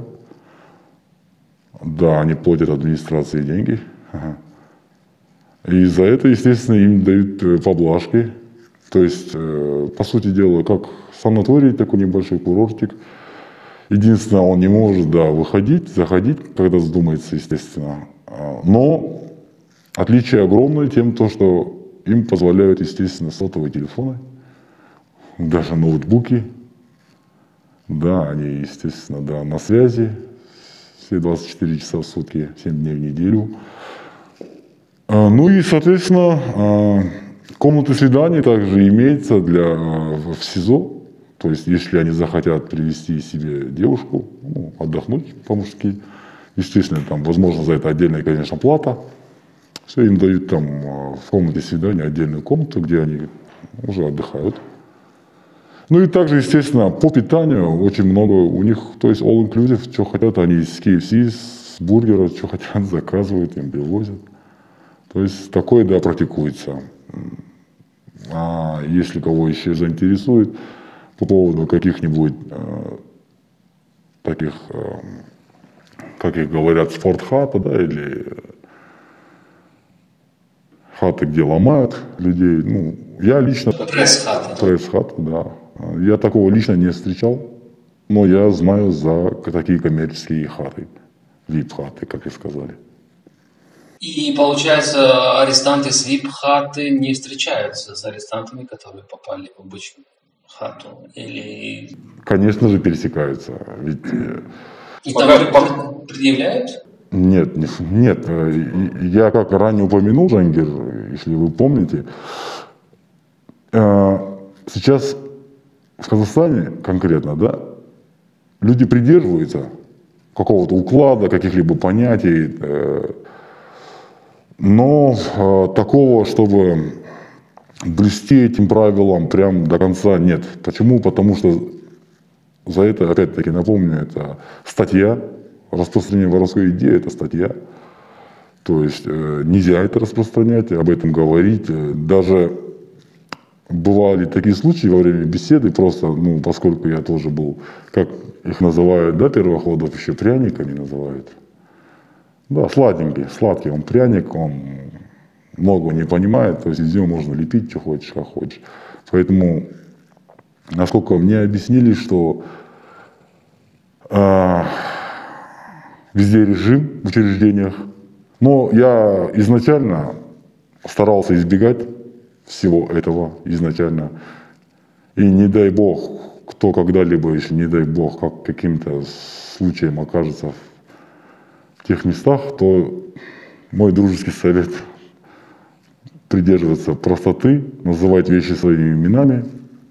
Да, они платят администрации деньги. Ага. И за это, естественно, им дают поблажки. То есть, по сути дела, как санаторий, такой небольшой курортик. Единственное, он не может, да, выходить, заходить, когда вздумается, естественно. Но Отличие огромное тем, то, что им позволяют, естественно, сотовые телефоны, даже ноутбуки. Да, они, естественно, да, на связи все двадцать четыре часа в сутки, семь дней в неделю. А, ну и, соответственно, а, комнаты свиданий также имеются для, в СИЗО. То есть, если они захотят привести себе девушку, ну, отдохнуть по-мужски, естественно, там, возможно, за это отдельная, конечно, плата. Все, им дают там в комнате свидания отдельную комнату, где они уже отдыхают. Ну и также, естественно, по питанию очень много у них, то есть all inclusive, что хотят, они с кей эф си, с бургеров, что хотят, заказывают, им привозят. То есть такое, да, практикуется. А если кого еще заинтересует по поводу каких-нибудь э, таких, э, как их говорят, спортхата, да, или хаты, где ломают людей, ну, я лично... Пресс-хата. Пресс-хата, да. Я такого лично не встречал, но я знаю за такие коммерческие хаты, вип-хаты, как и сказали. И, получается, арестанты с вип-хаты не встречаются с арестантами, которые попали в обычную хату? Или... Конечно же, пересекаются. Ведь... И там предъявляют? Нет, нет. Я, как ранее упомянул, Джангир, если вы помните, сейчас в Казахстане конкретно, да, люди придерживаются какого-то уклада, каких-либо понятий, но такого, чтобы блюсти этим правилам прям до конца, нет. Почему? Потому что за это, опять-таки, напомню, это статья, распространение воровской идеи, это статья. То есть нельзя это распространять, об этом говорить. Даже бывали такие случаи во время беседы, просто, ну, поскольку я тоже был, как их называют, да, первоходов, еще пряниками называют. Да, сладенький, сладкий он пряник, он многого не понимает, то есть из него можно лепить, что хочешь, как хочешь. Поэтому, насколько мне объяснили, что э, везде режим в учреждениях, но я изначально старался избегать всего этого изначально. И не дай бог, кто когда-либо, если не дай бог, как каким-то случаем окажется в тех местах, то мой дружеский совет — придерживаться простоты, называть вещи своими именами,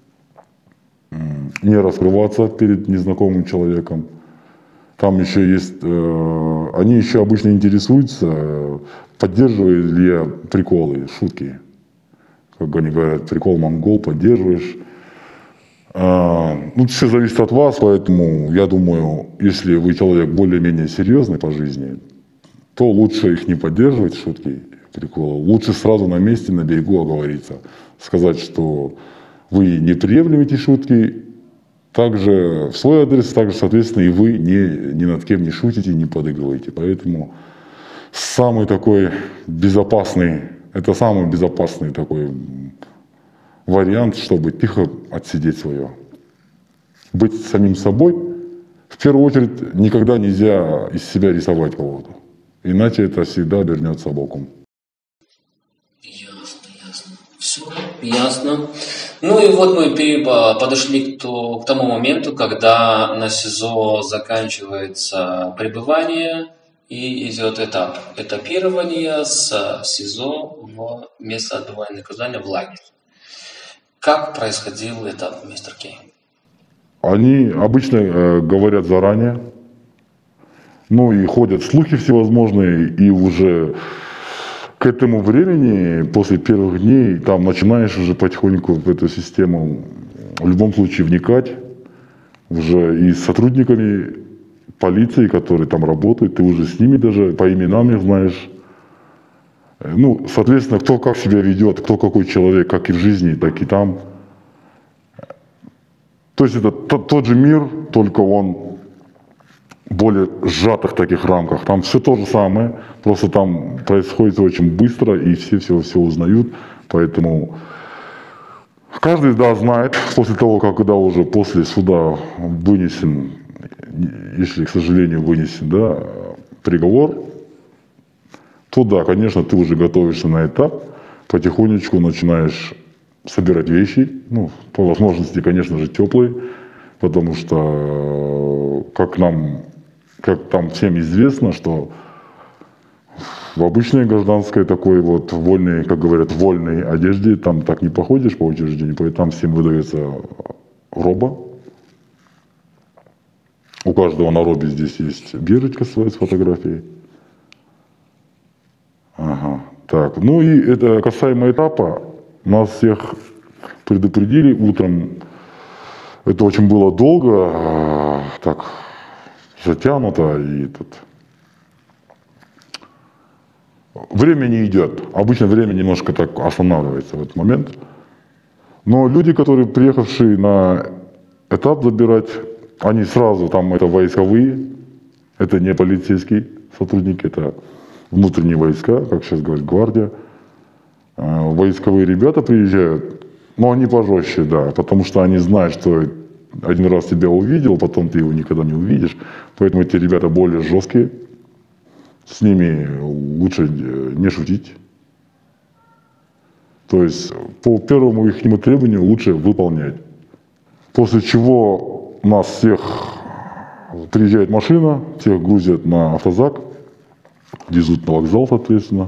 не раскрываться перед незнакомым человеком. Там еще есть, э, они еще обычно интересуются, поддерживаю ли я приколы, шутки. Как они говорят, прикол монгол, поддерживаешь. А, ну, все зависит от вас, поэтому я думаю, если вы человек более-менее серьезный по жизни, то лучше их не поддерживать, шутки, приколы. Лучше сразу на месте, на берегу оговориться. Сказать, что вы не приемлете шутки, также в свой адрес, также, соответственно, и вы ни, ни над кем не шутите, не подыгрываете. Поэтому самый такой безопасный, это самый безопасный такой вариант, чтобы тихо отсидеть свое. Быть самим собой. В первую очередь, никогда нельзя из себя рисовать кого-то. Иначе это всегда вернется боком. Ясно, ясно. Все ясно. Ну и вот мы подошли к тому моменту, когда на СИЗО заканчивается пребывание и идет этап этапирования с СИЗО в место отбывания наказания в лагерь. Как происходил этап, мистер Кей? Они обычно э, говорят заранее, ну и ходят слухи всевозможные, и уже к этому времени, после первых дней, там начинаешь уже потихоньку в эту систему в любом случае вникать, уже и с сотрудниками полиции, которые там работают, ты уже с ними даже по именам их знаешь. Ну, соответственно, кто как себя ведет, кто какой человек, как и в жизни, так и там. То есть это тот, тот же мир, только он в более сжатых таких рамках. Там все то же самое, просто там происходит очень быстро, и все все, все узнают. Поэтому каждый, да, знает, после того, как, когда уже после суда вынесен, если, к сожалению, вынесен, да, приговор, то да, конечно, ты уже готовишься на этап, потихонечку начинаешь собирать вещи, ну, по возможности, конечно же, теплые, потому что, как нам, как там всем известно, что в обычной гражданской такой вот вольной, как говорят, вольной одежде там так не походишь по учреждению, поэтому там всем выдается роба. У каждого на робе здесь есть бирочка своя с фотографией. Ага, так, ну и это касаемо этапа, нас всех предупредили утром. Это очень было долго, так затянуто, и тут время не идет. Обычно время немножко так останавливается в этот момент. Но люди, которые приехавшие на этап забирать, они сразу, там это войсковые, это не полицейские сотрудники, это внутренние войска, как сейчас говорят, гвардия. Войсковые ребята приезжают, но они пожестче, да, потому что они знают, что один раз тебя увидел, потом ты его никогда не увидишь. Поэтому эти ребята более жесткие, с ними лучше не шутить. То есть по первому их требованию лучше выполнять. После чего у нас всех приезжает машина, всех грузят на автозак, везут на вокзал, соответственно.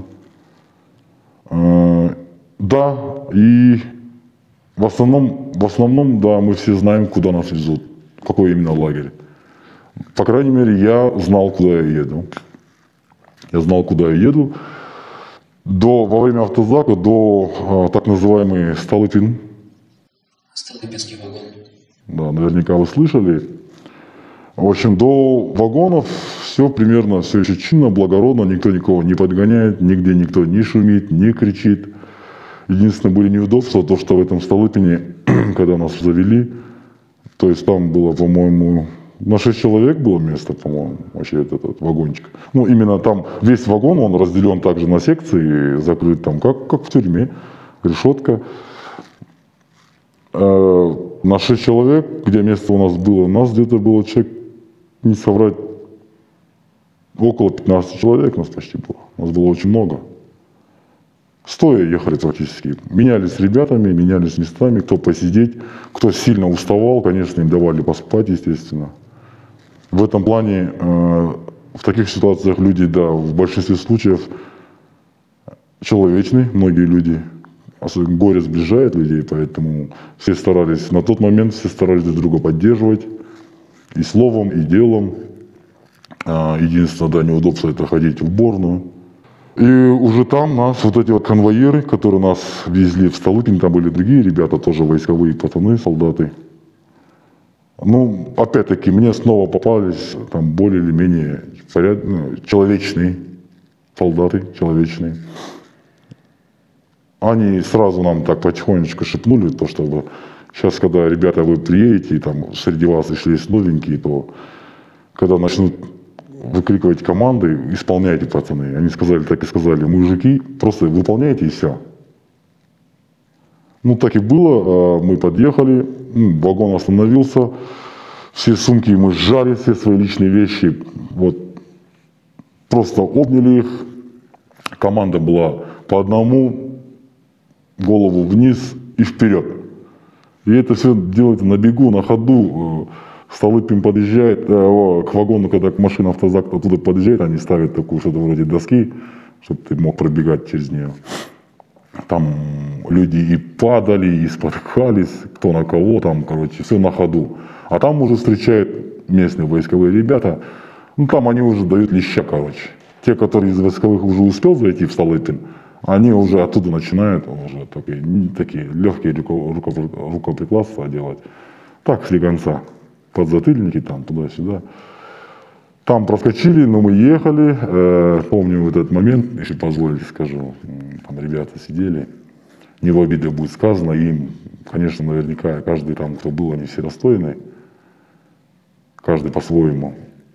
Да, и в основном, в основном, да, мы все знаем, куда нас везут, в какой именно лагерь. По крайней мере, я знал, куда я еду. Я знал, куда я еду. До, во время автозака до так называемый Столыпин. Столыпинский вагон. Да, наверняка вы слышали. В общем, до вагонов все примерно, все еще чинно, благородно, никто никого не подгоняет, нигде никто не шумит, не кричит. Единственное, были неудобства, то, что в этом Столыпине, когда нас завели, то есть там было, по-моему, на шесть человек было место, по-моему, вообще этот, этот вагончик. Ну, именно там весь вагон, он разделен также на секции, закрыт там, как, как в тюрьме, решетка. Э, на шесть человек, где место у нас было, у нас где-то было человек, не соврать, около пятнадцати человек нас почти было. У нас было очень много. Стоя ехали практически. Менялись с ребятами, менялись местами, кто посидеть, кто сильно уставал, конечно, им давали поспать, естественно. В этом плане, э, в таких ситуациях люди, да, в большинстве случаев человечны, многие люди, особенно горе сближает людей, поэтому все старались, на тот момент все старались друг друга поддерживать и словом, и делом. Э, единственное, да, неудобство — это ходить в уборную. И уже там нас, вот эти вот конвоиры, которые нас везли в Столыпин, там были другие ребята, тоже войсковые пацаны, солдаты. Ну, опять-таки, мне снова попались там более или менее поряд... ну, человечные солдаты, человечные. Они сразу нам так потихонечку шепнули, то, чтобы сейчас, когда, ребята, вы приедете, и там среди вас еще есть новенькие, то когда начнут выкрикивать команды, исполняйте, пацаны. Они сказали, так и сказали, мужики, просто выполняйте и все. Ну, так и было, мы подъехали, вагон остановился, все сумки мы сжали, все свои личные вещи, вот, просто обняли их, команда была по одному, голову вниз и вперед. И это все делается на бегу, на ходу. Столыпин подъезжает э, к вагону, когда машина автозак оттуда подъезжает, они ставят такую что-то вроде доски, чтобы ты мог пробегать через нее. Там люди и падали, и спотыкались, кто на кого, там, короче, все на ходу. А там уже встречают местные войсковые ребята, ну там они уже дают леща, короче. Те, которые из войсковых уже успел зайти в Столыпин, они уже оттуда начинают уже такие, такие легкие рукоприкладства делать. Так, слегонца. Подзатыльники там, туда-сюда. Там проскочили, но мы ехали. Э, помню вот этот момент, если позволите, скажу. Там ребята сидели. Не в обиду будет сказано. Им, конечно, наверняка, каждый там, кто был, они все достойны. Каждый по-своему.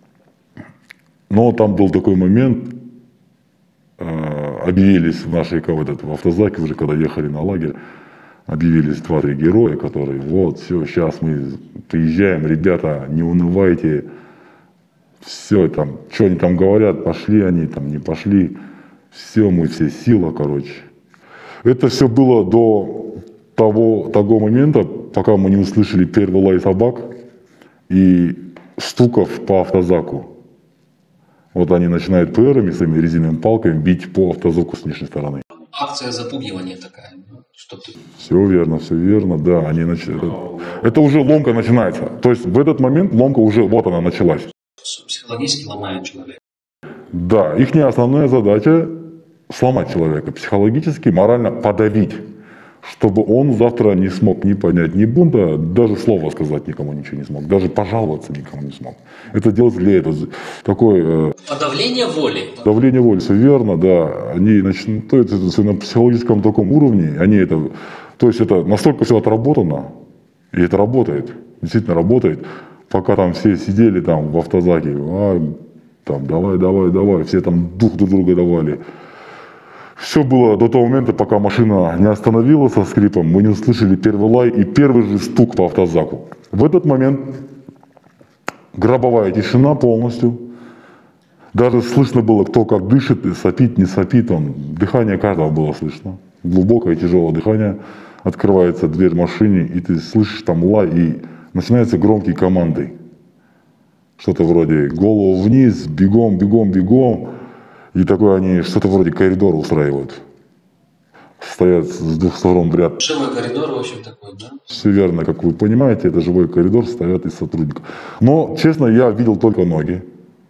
Но там был такой момент, э, объявились в нашей в этот, в автозаке, уже когда ехали на лагерь, объявились два-три героя, которые, вот, все, сейчас мы приезжаем, ребята, не унывайте, все, там, что они там говорят, пошли они, там, не пошли. Все мы, все сила, короче. Это все было до того, того момента, пока мы не услышали первый лай собак и стуков по автозаку. Вот они начинают ПРами, своими резиновыми палками бить по автозаку с внешней стороны. Акция запугивания такая. Что ты... Все верно, все верно, да. Они нач... это, это уже ломка начинается. То есть в этот момент ломка уже, вот она началась. Психологически ломает человека. Да, их основная задача сломать человека, психологически, морально подавить, чтобы он завтра не смог ни поднять ни бунта, даже слова сказать никому ничего не смог, даже пожаловаться никому не смог. Это делается для этого. Такое, подавление воли. Давление воли, все верно, да. Они начнут, то есть это на психологическом таком уровне, они это, то есть это настолько все отработано, и это работает, действительно работает. Пока там все сидели там в автозаке, а, там давай, давай, давай, все там дух друг друга давали. Все было до того момента, пока машина не остановилась со скрипом, мы не услышали первый лай и первый же стук по автозаку. В этот момент гробовая тишина полностью. Даже слышно было, кто как дышит, сопит, не сопит. Он. Дыхание каждого было слышно. Глубокое, тяжелое дыхание. Открывается дверь машине, и ты слышишь там лай, и начинаются громкие команды. Что-то вроде голову вниз, бегом, бегом, бегом. И такое они что-то вроде коридора устраивают. Стоят с двух сторон в ряд. Живой коридор, в общем, такой, да? Все верно, как вы понимаете, это живой коридор, стоят из сотрудников. Но, честно, я видел только ноги.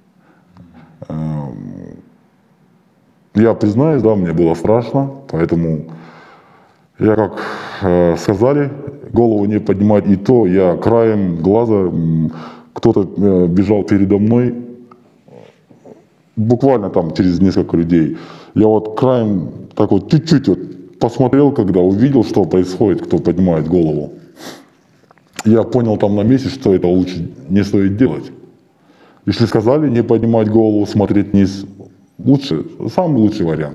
Я признаюсь, да, мне было страшно, поэтому я, как э, сказали, голову не поднимать, и то я краем глаза, кто-то э, бежал передо мной, буквально там через несколько людей. Я вот краем так вот чуть-чуть вот посмотрел, когда увидел, что происходит, кто поднимает голову. Я понял там на месте, что это лучше не стоит делать. Если сказали не поднимать голову, смотреть вниз, лучше, самый лучший вариант.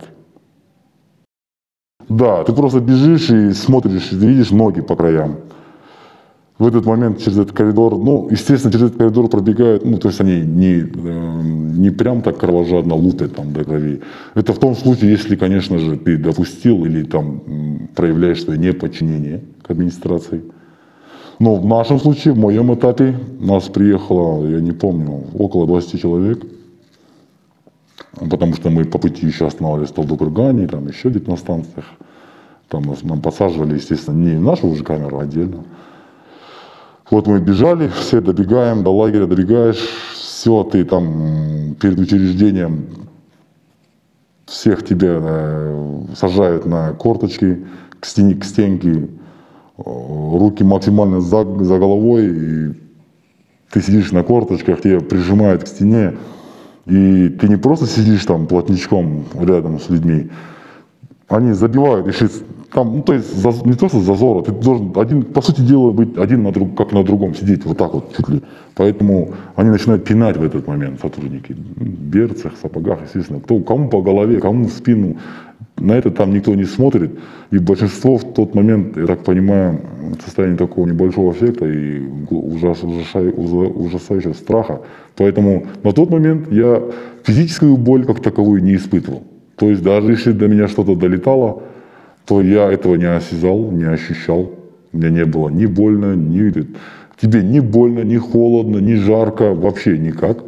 Да, ты просто бежишь и смотришь, и видишь ноги по краям. В этот момент через этот коридор, ну, естественно, через этот коридор пробегают, ну, то есть они не, э, не прям так кровожадно лупят там до крови. Это в том случае, если, конечно же, ты допустил или там проявляешь свое неподчинение к администрации. Но в нашем случае, в моем этапе, нас приехало, я не помню, около двадцати человек. Потому что мы по пути еще останавливались в Талдыкургане, там еще где-то на станциях. Там нас, нам подсаживали, естественно, не в нашу уже камеру, а отдельно. Вот мы бежали, все добегаем, до лагеря добегаешь, все, ты там перед учреждением, всех тебя э, сажают на корточки, к стене, к стенке, руки максимально за, за головой, и ты сидишь на корточках, тебя прижимают к стене, и ты не просто сидишь там плотничком рядом с людьми, они забивают, если там, ну, то есть за, не просто зазора, ты должен один, по сути дела, быть один на друг, как на другом сидеть, вот так вот чуть ли. Поэтому они начинают пинать в этот момент, сотрудники, в берцах, сапогах, естественно, кто, кому по голове, кому в спину. На это там никто не смотрит, и большинство в тот момент, я так понимаю, в состоянии такого небольшого эффекта и ужас, ужаса, ужасающего страха. Поэтому на тот момент я физическую боль как таковую не испытывал. То есть даже если до меня что-то долетало, то я этого не осязал, не ощущал. У меня не было ни больно, ни... Тебе ни больно, ни холодно, ни жарко, вообще никак.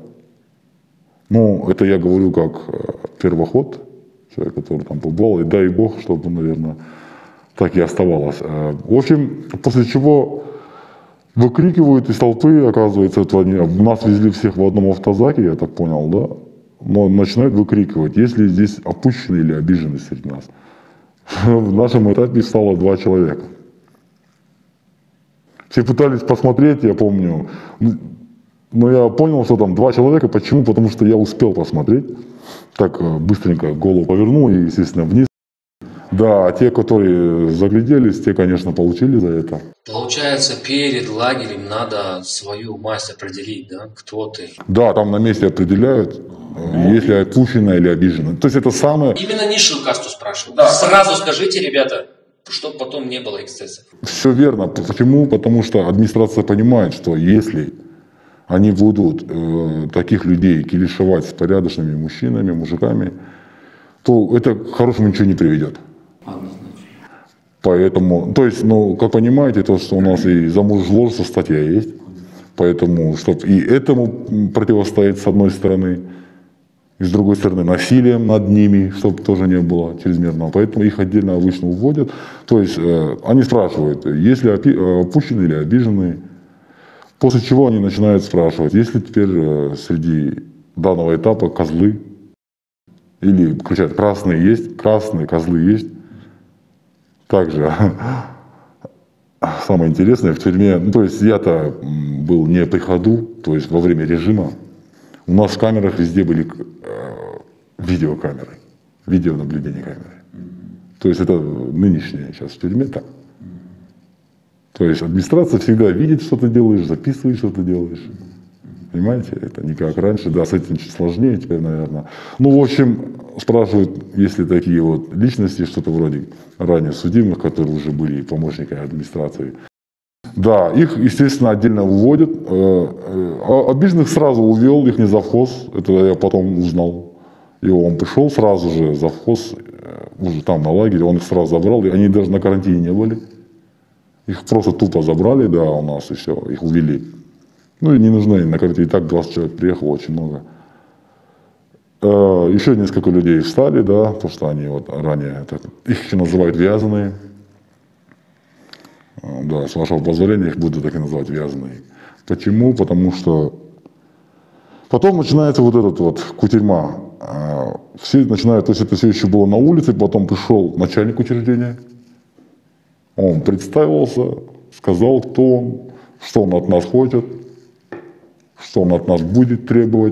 Ну, это я говорю как первоход, человек, который там побывал, и дай бог, чтобы, наверное, так и оставалось. В общем, после чего выкрикивают из толпы, оказывается, это они, нас везли всех в одном автозаке, я так понял, да? Но начинают выкрикивать, есть ли здесь опущенные или обиженные среди нас. В нашем этапе стало два человека. Все пытались посмотреть, я помню, но я понял, что там два человека. Почему? Потому что я успел посмотреть. Так быстренько голову повернул и, естественно, вниз. Да, а те, которые загляделись, те, конечно, получили за это. Получается, перед лагерем надо свою масть определить, да? Кто ты? Да, там на месте определяют, ну, если опущено или обижено. То есть это самое... Именно низшую касту спрашивают. Да. Сразу скажите, ребята, чтобы потом не было эксцессов. Все верно. Почему? Потому что администрация понимает, что если они будут э, таких людей килишевать с порядочными мужчинами, мужиками, то это к хорошему ничего не приведет. Однозначно. Поэтому, то есть, ну, как понимаете, то, что у нас и за мужеложество статья есть, поэтому, чтобы и этому противостоять с одной стороны, и с другой стороны насилием над ними, чтобы тоже не было чрезмерного. Поэтому их отдельно обычно уводят. То есть э, они спрашивают, есть ли опи- опущенные или обиженные. После чего они начинают спрашивать, есть ли теперь э, среди данного этапа козлы. Или кричат, красные есть, красные козлы есть. Также самое интересное в тюрьме, ну, то есть я-то был не при ходу, то есть во время режима. У нас в камерах везде были э, видеокамеры, видеонаблюдение камеры. То есть это нынешнее сейчас в тюрьме так. То есть администрация всегда видит, что ты делаешь, записывает, что ты делаешь. Понимаете, это не как раньше, да, с этим чуть сложнее теперь, наверное. Ну, в общем, спрашивают, есть ли такие вот личности, что-то вроде ранее судимых, которые уже были помощниками администрации. Да, их, естественно, отдельно уводят. Обиженных сразу увел их не завхоз, это я потом узнал. И он пришел сразу же, завхоз, уже там на лагере, он их сразу забрал, и они даже на карантине не были. Их просто тупо забрали, да, у нас, и все, их увели. Ну и не нужны на карантине, и так двадцать человек приехало, очень много. Еще несколько людей встали, да, потому что они вот ранее, это, их еще называют вязаные. Да, с вашего позволения их буду так и называть вязаные. Почему? Потому что потом начинается вот этот вот кутерьма. Все начинают, то есть это все еще было на улице, потом пришел начальник учреждения. Он представился, сказал, кто он, что он от нас хочет, что он от нас будет требовать.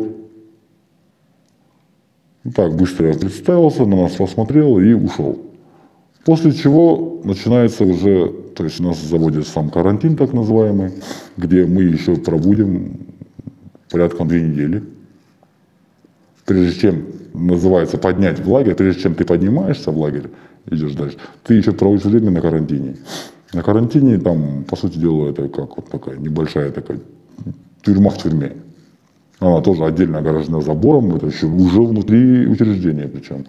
Так, быстро я представился, на нас посмотрел и ушел. После чего начинается уже, то есть нас заводит сам карантин так называемый, где мы еще пробудем порядком две недели. Прежде чем, называется, поднять в лагерь, прежде чем ты поднимаешься в лагерь, идешь дальше, ты еще проводишь время на карантине. На карантине там, по сути дела, это как вот такая небольшая такая тюрьма в тюрьме. Она тоже отдельно ограждена забором, это еще уже внутри учреждения причем.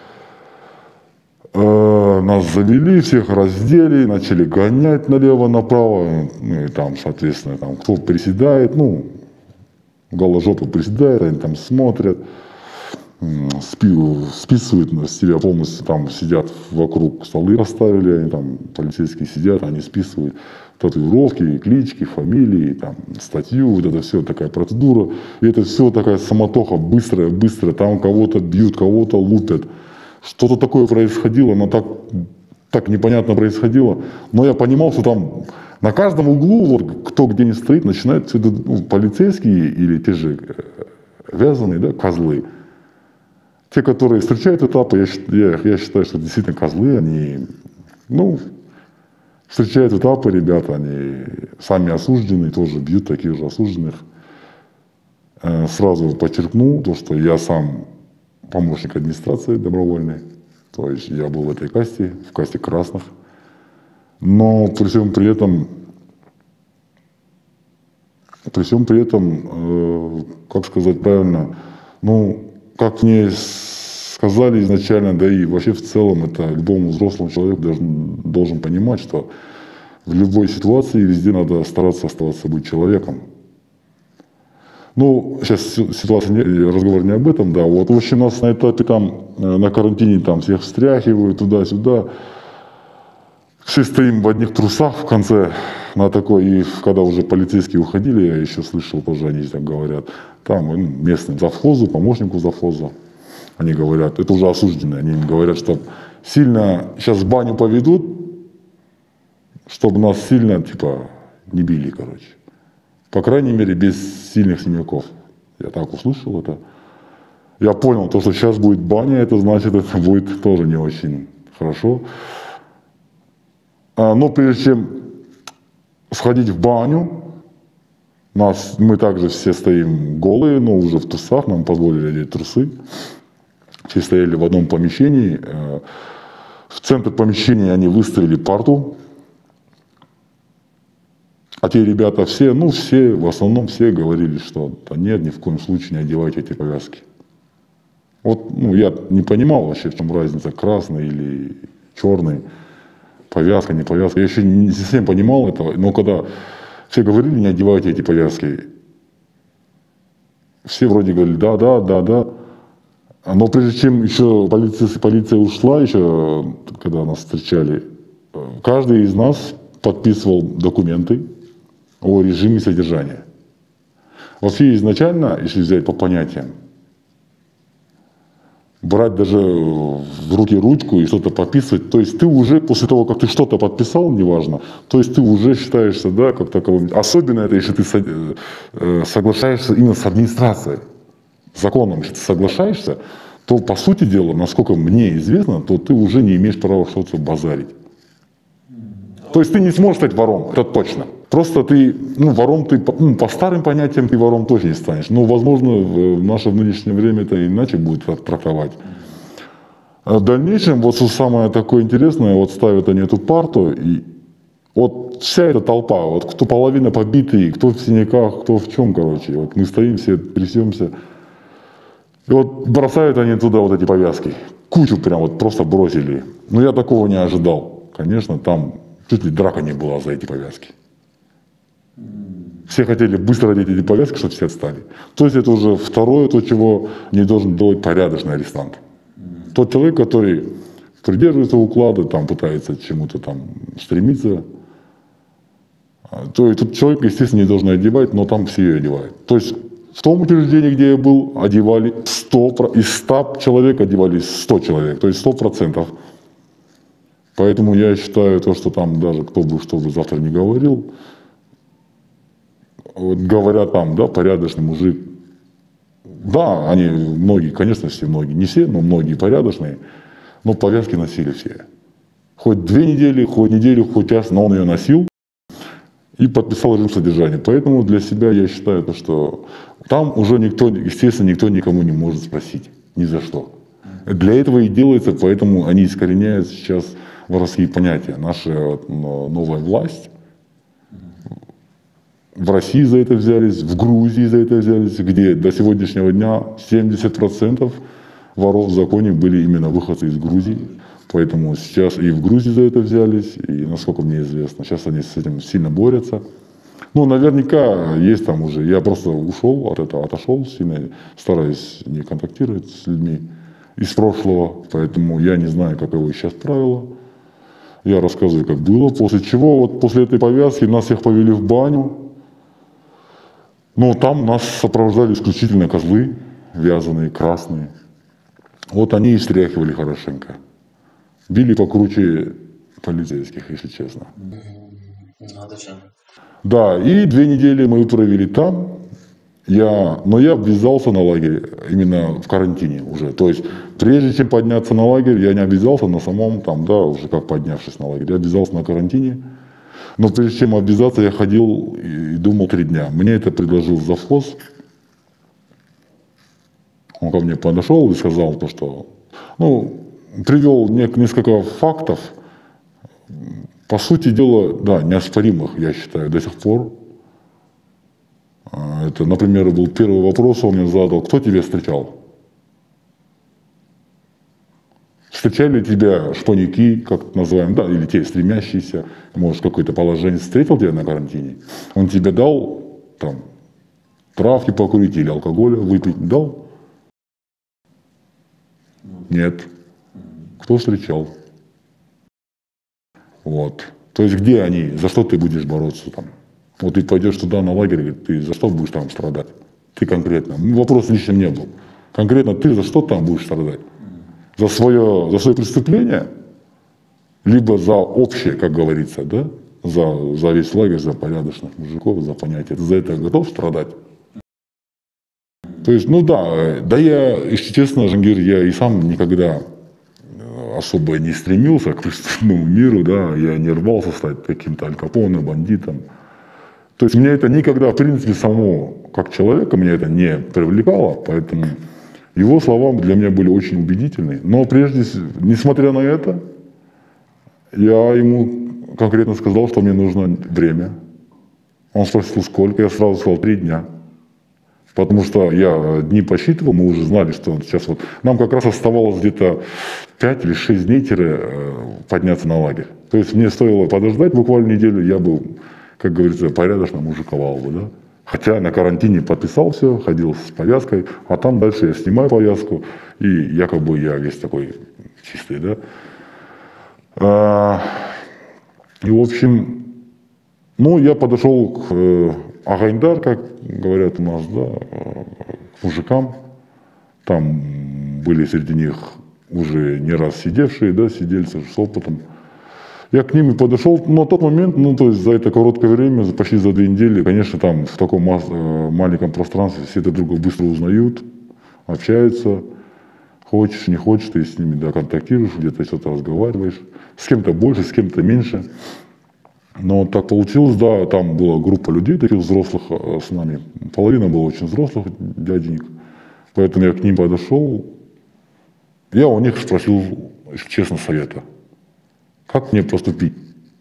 Нас завели, всех раздели, начали гонять налево-направо, ну и там, соответственно, там, кто приседает, ну, голожопы приседают, они там смотрят, спи, списывают с себя полностью, там сидят вокруг, столы расставили, они там, полицейские сидят, они списывают татуировки, клички, фамилии, там, статью, вот это все такая процедура, и это все такая самотоха, быстрая, быстрая, там кого-то бьют, кого-то лупят. Что-то такое происходило, но так, так непонятно происходило. Но я понимал, что там на каждом углу, вот, кто где не стоит, начинают сюда, ну, полицейские или те же вязаные, да, козлы. Те, которые встречают этапы, я, я, я считаю, что действительно козлы, они, ну, встречают этапы, ребята, они сами осужденные, тоже бьют таких же осужденных. Сразу подчеркну то, что я сам помощник администрации добровольный, то есть я был в этой касте, в касте красных, но при всем при этом, при всем при этом, э, как сказать правильно, ну, как мне сказали изначально, да и вообще в целом, это любому взрослому человеку должен, должен понимать, что в любой ситуации везде надо стараться оставаться быть человеком. Ну, сейчас ситуация, разговор не об этом, да, вот, в общем, нас на этапе там, на карантине там всех встряхивают туда-сюда, все стоим в одних трусах в конце, на такой, и когда уже полицейские уходили, я еще слышал, тоже они так говорят, там местным завхозу, помощнику завхоза, они говорят, это уже осужденные, они им говорят, что сильно сейчас в баню поведут, чтобы нас сильно, типа, не били, короче. По крайней мере, без сильных синяков. Я так услышал это. Я понял, то, что сейчас будет баня, это значит, это будет тоже не очень хорошо. А, но прежде чем сходить в баню, нас, мы также все стоим голые, но уже в трусах, нам позволили одеть трусы. Все стояли в одном помещении. В центр помещения они выставили парту. А те ребята все, ну все, в основном все говорили, что да нет, ни в коем случае не одевайте эти повязки. Вот ну, я не понимал вообще, в чем разница, красный или черный, повязка, не повязка. Я еще не совсем понимал этого, но когда все говорили, не одевайте эти повязки, все вроде говорили, да, да, да, да. Но прежде чем еще полиция, полиция ушла, еще когда нас встречали, каждый из нас подписывал документы о режиме содержания. Вообще изначально, если взять по понятиям, брать даже в руки ручку и что-то подписывать, то есть ты уже после того, как ты что-то подписал, неважно, то есть ты уже считаешься, да, как таковым. Особенно это, если ты соглашаешься именно с администрацией, законом, если ты соглашаешься, то по сути дела, насколько мне известно, то ты уже не имеешь права что-то базарить. То есть ты не сможешь стать вором, это точно. Просто ты, ну, вором ты, ну, по старым понятиям ты вором тоже не станешь. Но, возможно, в наше нынешнее время это иначе будет трактовать. А в дальнейшем, вот самое такое интересное, вот ставят они эту парту, и вот вся эта толпа, вот кто половина побитый, кто в синяках, кто в чем, короче, вот мы стоим все, трясемся. И вот бросают они туда вот эти повязки. Кучу прям вот просто бросили. Но я такого не ожидал. Конечно, там чуть ли драка не была за эти повязки. Все хотели быстро одеть эти повязки, чтобы все отстали. То есть это уже второе, то, чего не должен делать порядочный арестант. Тот человек, который придерживается уклада, там пытается к чему-то там стремиться, то и тот человек, естественно, не должен одевать, но там все ее одевают. То есть в том учреждении, где я был, одевали сто, из ста человек одевали сто человек, то есть сто процентов. Поэтому я считаю то, что там даже кто бы что бы завтра не говорил, вот говорят там, да, порядочный мужик. Да, они многие, конечно, все многие, не все, но многие порядочные, но повязки носили все. Хоть две недели, хоть неделю, хоть час, но он ее носил и подписал режим содержания. Поэтому для себя я считаю, то, что там уже никто, естественно, никто никому не может спросить ни за что. Для этого и делается, поэтому они искореняют сейчас воровские понятия. Наша новая власть в России за это взялись, в Грузии за это взялись, где до сегодняшнего дня семьдесят процентов воров в законе были именно выходцы из Грузии. Поэтому сейчас и в Грузии за это взялись, и, насколько мне известно, сейчас они с этим сильно борются. Ну, наверняка есть там уже. Я просто ушел от этого, отошел сильно, стараюсь не контактировать с людьми из прошлого, поэтому я не знаю, каковы сейчас правила. Я рассказываю, как было. После чего, вот после этой повязки нас всех повели в баню. Но там нас сопровождали исключительно козлы, вязаные, красные. Вот они и стряхивали хорошенько. Били покруче полицейских, если честно. Надо же. Да, и две недели мы провели там. Я, но я обвязался на лагере, именно в карантине уже. То есть, прежде чем подняться на лагерь, я не обвязался на самом там, да, уже как поднявшись на лагерь. Я обвязался на карантине. Но прежде чем обвязаться, я ходил и думал три дня. Мне это предложил завхоз. Он ко мне подошел и сказал то, что... Ну, привел несколько фактов. По сути дела, да, неоспоримых, я считаю, до сих пор. Это, например, был первый вопрос, он мне задал: кто тебя встречал? Встречали тебя шпанюки, как называем, да, или те стремящиеся, может, какое-то положение, встретил тебя на карантине? Он тебе дал там травки покурить или алкоголя выпить? Дал? Нет. Кто встречал? Вот. То есть где они? За что ты будешь бороться там? Вот ты пойдешь туда на лагерь, ты за что будешь там страдать? Ты конкретно. Вопрос лично не был. Конкретно ты за что там будешь страдать? За свое, за свое преступление? Либо за общее, как говорится, да? За, за весь лагерь, за порядочных мужиков, за понятие. Ты за это готов страдать? То есть, ну да, да я, если честно, Жангир, я и сам никогда особо не стремился к преступному миру, да, я не рвался стать каким-то Аль Капоне, бандитом. То есть меня это никогда, в принципе, само, как человека, меня это не привлекало, поэтому его слова для меня были очень убедительны. Но прежде, несмотря на это, я ему конкретно сказал, что мне нужно время. Он спросил, сколько, я сразу сказал, три дня. Потому что я дни посчитывал, мы уже знали, что сейчас вот... Нам как раз оставалось где-то пять или шесть дней подняться на лагерь. То есть мне стоило подождать буквально неделю, я бы, как говорится, порядочно мужиковал бы, да. Хотя на карантине подписал все, ходил с повязкой, а там дальше я снимаю повязку, и якобы я весь такой чистый, да. А, и, в общем, ну, я подошел к э, Агайндар, как говорят у нас, да, к мужикам. Там были среди них уже не раз сидевшие, да, сидельцы с опытом. Я к ним и подошел, но на тот момент, ну, то есть за это короткое время, почти за две недели, конечно, там в таком маленьком пространстве все друг друга быстро узнают, общаются. Хочешь, не хочешь, ты с ними, да, контактируешь, где-то что-то разговариваешь. С кем-то больше, с кем-то меньше. Но так получилось, да, там была группа людей, таких взрослых с нами. Половина была очень взрослых дяденек. Поэтому я к ним подошел. Я у них спросил, честно, совета. Как мне поступить?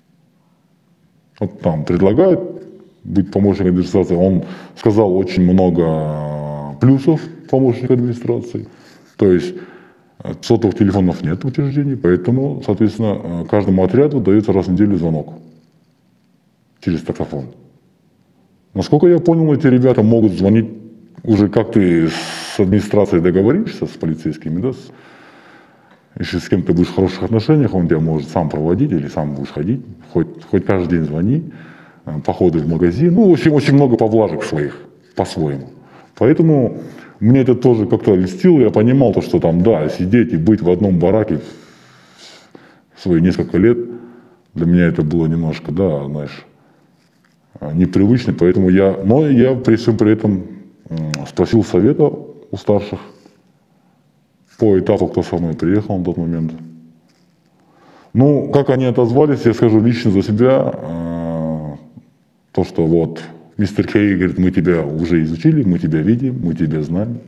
Вот там предлагают быть помощником администрации. Он сказал очень много плюсов помощника администрации. То есть сотовых телефонов нет в учреждении, поэтому, соответственно, каждому отряду дается раз в неделю звонок через таксофон. Насколько я понял, эти ребята могут звонить уже как ты с администрацией договоришься, с полицейскими, да, с, если с кем-то будешь в хороших отношениях, он тебя может сам проводить или сам будешь ходить, хоть, хоть каждый день звони, походы в магазин, ну, в общем, очень много поблажек своих, по-своему. Поэтому мне это тоже как-то льстило, я понимал то, что там, да, сидеть и быть в одном бараке свои несколько лет, для меня это было немножко, да, знаешь, непривычно, поэтому я, но я при всем при этом спросил совета у старших по этапу, кто со мной приехал на тот момент. Ну, как они отозвались, я скажу лично за себя, то, что вот мистер Кей говорит, мы тебя уже изучили, мы тебя видим, мы тебя знаем.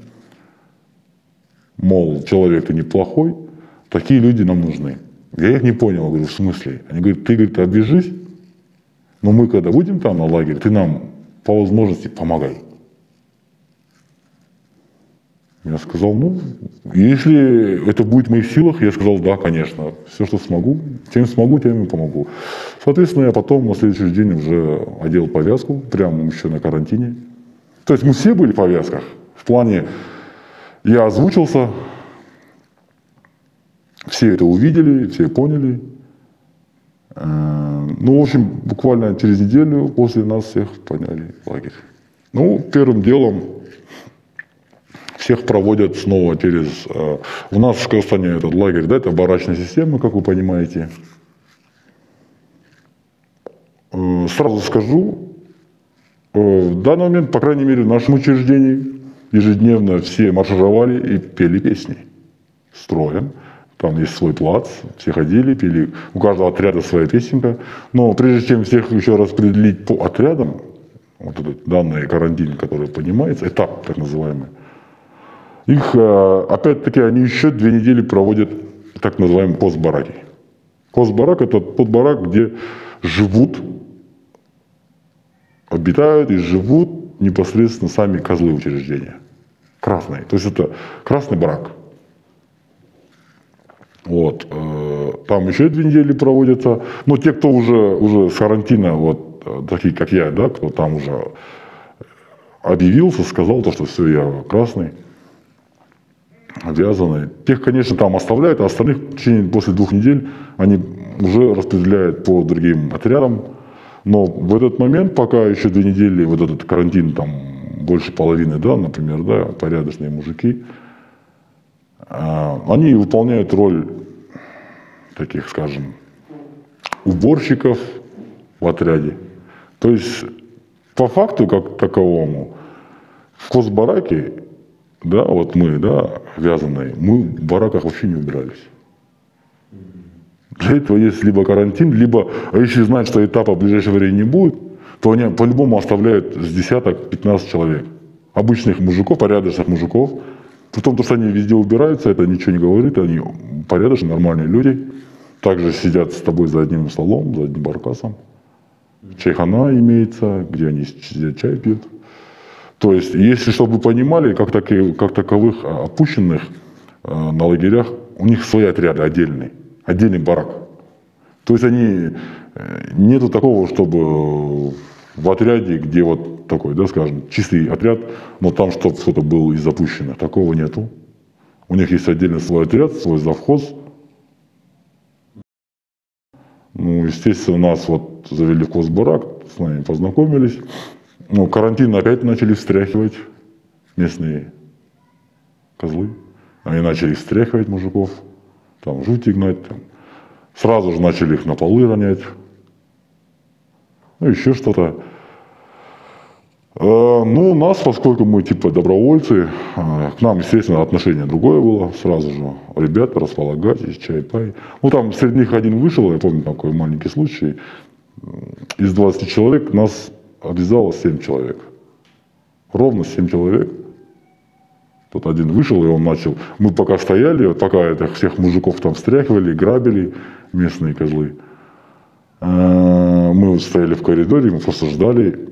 Мол, человек ты неплохой, такие люди нам нужны. Я их не понял, говорю, в смысле? Они говорят, ты, говорит, обижись, но мы когда будем там на лагере, ты нам по возможности помогай. Я сказал, ну, если это будет в моих силах, я сказал, да, конечно, все, что смогу, тем смогу, тем и помогу. Соответственно, я потом на следующий день уже одел повязку, прямо еще на карантине. То есть мы все были в повязках, в плане, я озвучился, все это увидели, все поняли. Ну, в общем, буквально через неделю после нас всех подняли в лагерь. Ну, первым делом всех проводят снова через... Э, у нас в Казахстане этот лагерь, да, это барачная система, как вы понимаете. Э, сразу скажу, э, в данный момент, по крайней мере, в нашем учреждении ежедневно все маршировали и пели песни строем. Там есть свой плац, все ходили, пели. У каждого отряда своя песенка. Но прежде чем всех еще распределить по отрядам, вот этот данный карантин, который поднимается, этап так называемый, их, опять-таки, они еще две недели проводят так называемые постбараки. Постбарак – это тот барак, где живут, обитают и живут непосредственно сами козлы учреждения. Красные. То есть это красный барак. Вот. Там еще две недели проводятся. Но те, кто уже, уже с карантина, вот такие, как я, да, кто там уже объявился, сказал, то, что все, я красный, обвязаны. Тех, конечно, там оставляют, а остальных в течение, после двух недель они уже распределяют по другим отрядам. Но в этот момент, пока еще две недели, вот этот карантин, там больше половины, да, например, да, порядочные мужики, они выполняют роль таких, скажем, уборщиков в отряде. То есть, по факту, как таковому, в хозбараке, да, вот мы, да, вязаные, мы в бараках вообще не убирались. Для этого есть либо карантин, либо, а если знать, что этапа в ближайшее время не будет, то они по-любому оставляют с десяток-пятнадцать человек. Обычных мужиков, порядочных мужиков. При том, что они везде убираются, это ничего не говорит, они порядочные, нормальные люди. Также сидят с тобой за одним столом, за одним баркасом. Чайхана имеется, где они сидят, чай пьют. То есть, если, чтобы вы понимали, как, таки, как таковых опущенных э, на лагерях, у них свои отряды отдельные, отдельный барак. То есть они, нету такого, чтобы в отряде, где вот такой, да, скажем, чистый отряд, но там чтобы кто-то был из запущенных, такого нету. У них есть отдельный свой отряд, свой завхоз. Ну, естественно, нас вот завели в хозбарак, с нами познакомились. Ну, карантин опять начали встряхивать местные козлы. Они начали встряхивать мужиков, там жути гнать, там. Сразу же начали их на полы ронять. Ну, еще что-то. Ну, у нас, поскольку мы типа добровольцы, к нам, естественно, отношение другое было. Сразу же, ребята, располагайтесь, чай-пай. Ну, там среди них один вышел, я помню такой маленький случай. Из двадцати человек нас отвязало семь человек. Ровно семь человек. Тут один вышел, и он начал. Мы пока стояли, пока этих всех мужиков там встряхивали, грабили местные козлы. Мы стояли в коридоре, мы просто ждали.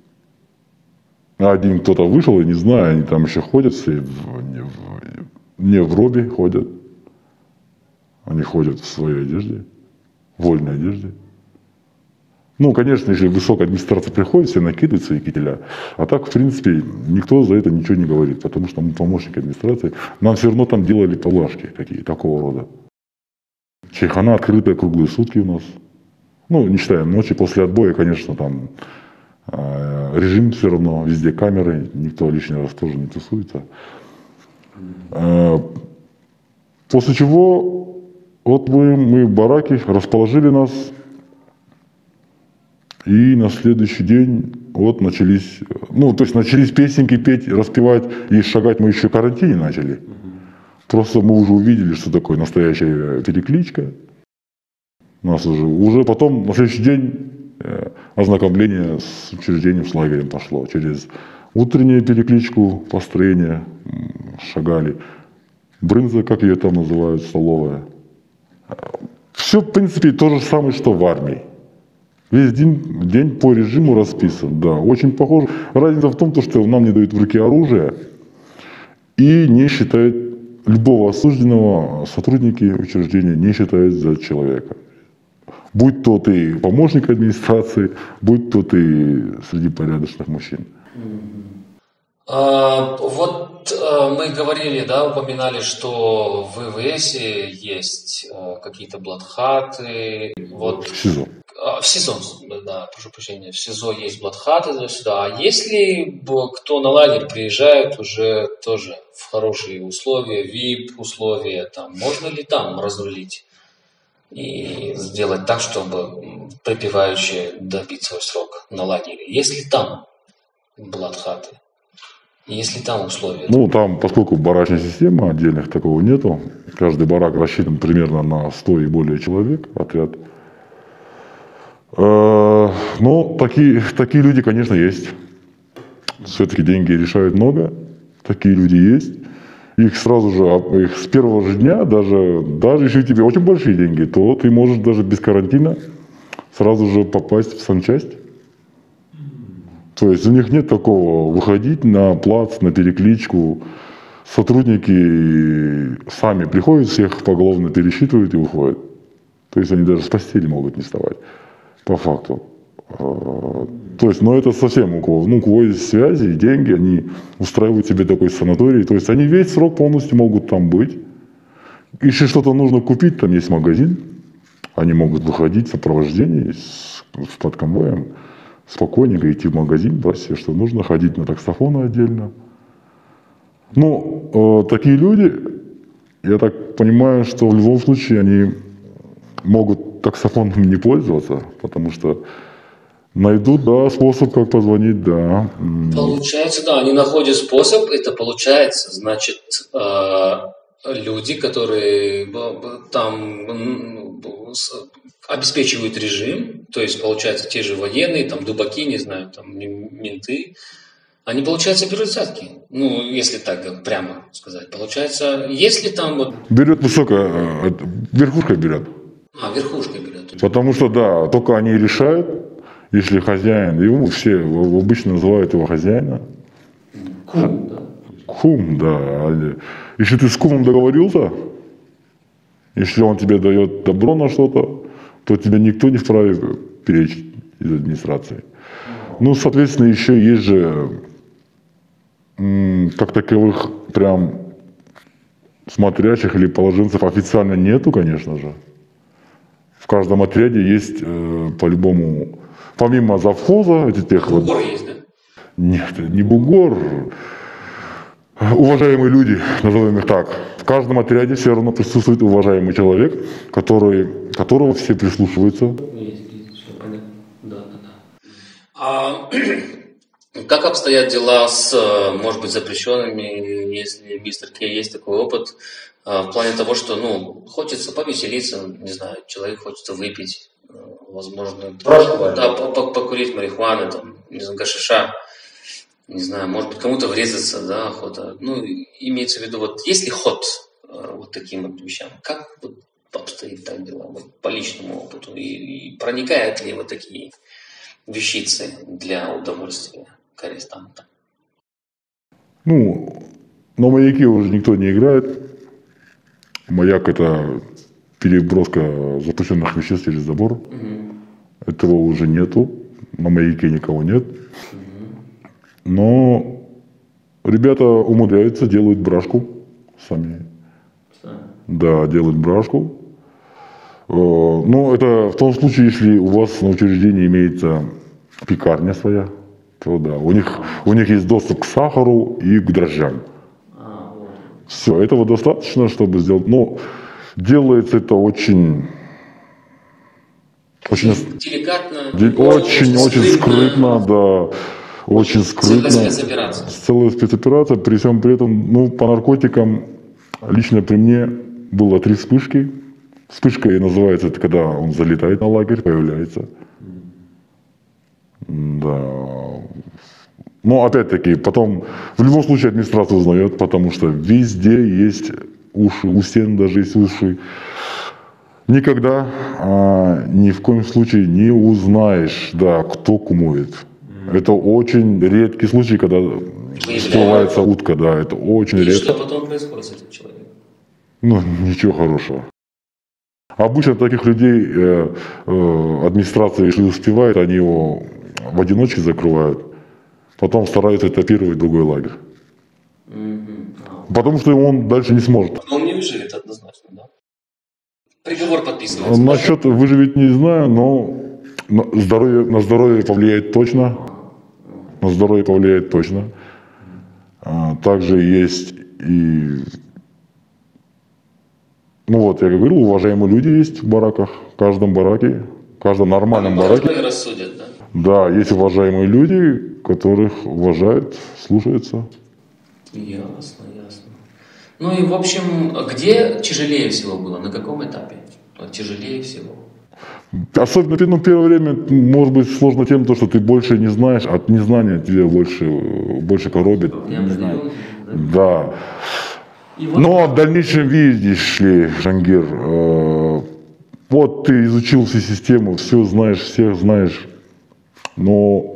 Один кто-то вышел, и не знаю, они там еще ходят все, в, не, в, не в робе ходят. Они ходят в своей одежде, в вольной одежде. Ну, конечно, если высокая администрация приходит, все накидывают свои кителя. А так, в принципе, никто за это ничего не говорит, потому что мы помощники администрации. Нам все равно там делали поблажки такие, такого рода. Чайхана открытая круглые сутки у нас. Ну, не считая ночи, после отбоя, конечно, там э, режим все равно, везде камеры, никто лишний раз тоже не тусуется. Э, после чего, вот мы, мы в бараке, расположили нас. И на следующий день вот начались, ну, то есть начались песенки петь, распевать и шагать мы еще в карантине начали. Угу. Просто мы уже увидели, что такое настоящая перекличка. У нас уже, уже потом на следующий день э, ознакомление с учреждением, с лагерем пошло. Через утреннюю перекличку, построение, шагали. Брынза, как ее там называют, столовая. Все, в принципе, то же самое, что в армии. Весь день, день по режиму расписан, да, очень похоже. Разница в том, что нам не дают в руки оружие и не считают любого осужденного, сотрудники учреждения не считают за человека. Будь то ты помощник администрации, будь то ты среди порядочных мужчин. А, вот а, мы говорили, да, упоминали, что в ВВС есть а, какие-то бладхаты. Вот. В СИЗО. В СИЗО, да, прошу прощения, в СИЗО есть бладхаты туда-сюда. А если кто на лагерь приезжает уже тоже в хорошие условия, ви ай пи-условия, там, можно ли там разрулить и сделать так, чтобы припеваючи добить свой срок на лагере? Есть ли там бладхаты? Есть ли там условия? Ну, там, поскольку барачная система, отдельных такого нету. Каждый барак рассчитан примерно на сто и более человек, отряд. Но такие, такие люди, конечно, есть. Все-таки деньги решают много. Такие люди есть. Их сразу же, их с первого же дня, даже, даже если у тебя очень большие деньги, то ты можешь даже без карантина сразу же попасть в санчасть. То есть у них нет такого выходить на плац, на перекличку. Сотрудники сами приходят, всех поголовно пересчитывают и уходят. То есть они даже с постели могут не вставать. По факту. То есть, ну это совсем у кого, ну, у кого есть связи, деньги, они устраивают себе такой санаторий. То есть они весь срок полностью могут там быть. Если что-то нужно купить, там есть магазин. Они могут выходить в сопровождении с, с подконвоем, спокойненько идти в магазин, брать себе, что нужно, ходить на таксофоны отдельно. Ну, э, такие люди, я так понимаю, что в любом случае они могут таксофоном не пользоваться, потому что найдут, да, способ, как позвонить, да. Получается, да, они находят способ, это получается, значит, люди, которые там обеспечивают режим, то есть, получается, те же военные, там, дубаки, не знаю, там, менты, они, получается, берут взятки. Ну, если так прямо сказать. Получается, если там вот... Берет высокая, верхушка берет. А, верхушка берет. Потому что, да, только они решают, если хозяин, его все обычно называют его хозяина, Кум, да? Кум, да. Если ты с кумом договорился, если он тебе дает добро на что-то, то тебя никто не вправе перечить из администрации. Ну, соответственно, еще есть же, как таковых, прям смотрящих или положенцев официально нету, конечно же. В каждом отряде есть э, по-любому, помимо завхоза, этих вот... Бугор есть, да? Нет, не бугор. Уважаемые люди, назовем их так. В каждом отряде все равно присутствует уважаемый человек, который, которого все прислушиваются. Есть, есть, все понятно. Да, да, да. А как обстоят дела с, может быть, запрещенными, если мистер Кей есть такой опыт, в плане того, что, ну, хочется повеселиться, не знаю, человек хочется выпить, возможно, да, покурить марихуаны, там, не знаю, гашиша, не знаю, может быть, кому-то врезаться, да, охота. Ну, имеется в виду, вот есть ли ход вот таким вот вещам? Как вот обстоит так дела, вот, по личному опыту? И, и проникают ли вот такие вещицы для удовольствия к арестантам? Ну, на маяке уже никто не играет. Маяк – это переброска запрещенных веществ через забор. Угу. Этого уже нету. На маяке никого нет. Угу. Но ребята умудряются, делают брашку сами. Сами? Да, делают брашку. Но это в том случае, если у вас на учреждении имеется пекарня своя, то да, у них, у них есть доступ к сахару и к дрожжам. А, вот. Все, этого достаточно, чтобы сделать. Но делается это очень, очень деликатно, де, очень, очень скрытно, да, очень скрытно. Целая спецоперация. Целая спецоперация. При всем при этом, ну, по наркотикам лично при мне было три вспышки. Вспышка и называется, это когда он залетает на лагерь, появляется. Да. Но опять-таки, потом, в любом случае администрация узнает, потому что везде есть уши, у стен даже есть уши. Никогда, а, ни в коем случае не узнаешь, да, кто кумует. Mm. Это очень редкий случай, когда всплывается утка, да, это очень и редко. Что потом происходит с этим человеком? Ну, ничего хорошего. Обычно таких людей э, э, администрация, если успевает, они его в одиночке закрывают, потом стараются этапировать другой лагерь. Mm-hmm. Ah. Потому что он дальше не сможет. Но он не выживет однозначно, да? Приговор подписывается. Насчет выживет не знаю, но на здоровье, на здоровье повлияет точно. На здоровье повлияет точно. А, также есть и... Ну вот, я говорил, уважаемые люди есть в бараках, в каждом бараке, в каждом нормальном а, бараке. Рассудят, да? Да, есть уважаемые люди, которых уважают, слушаются. Ясно, ясно. Ну и в общем, где тяжелее всего было, на каком этапе? Вот тяжелее всего. Особенно ну, первое время может быть сложно тем, что ты больше не знаешь, от незнания тебе больше, больше коробит. Не знаю. Да. да. Вот... Но в дальнейшем, видишь ли, Жангир, э, вот ты изучил всю систему, все знаешь, всех знаешь, но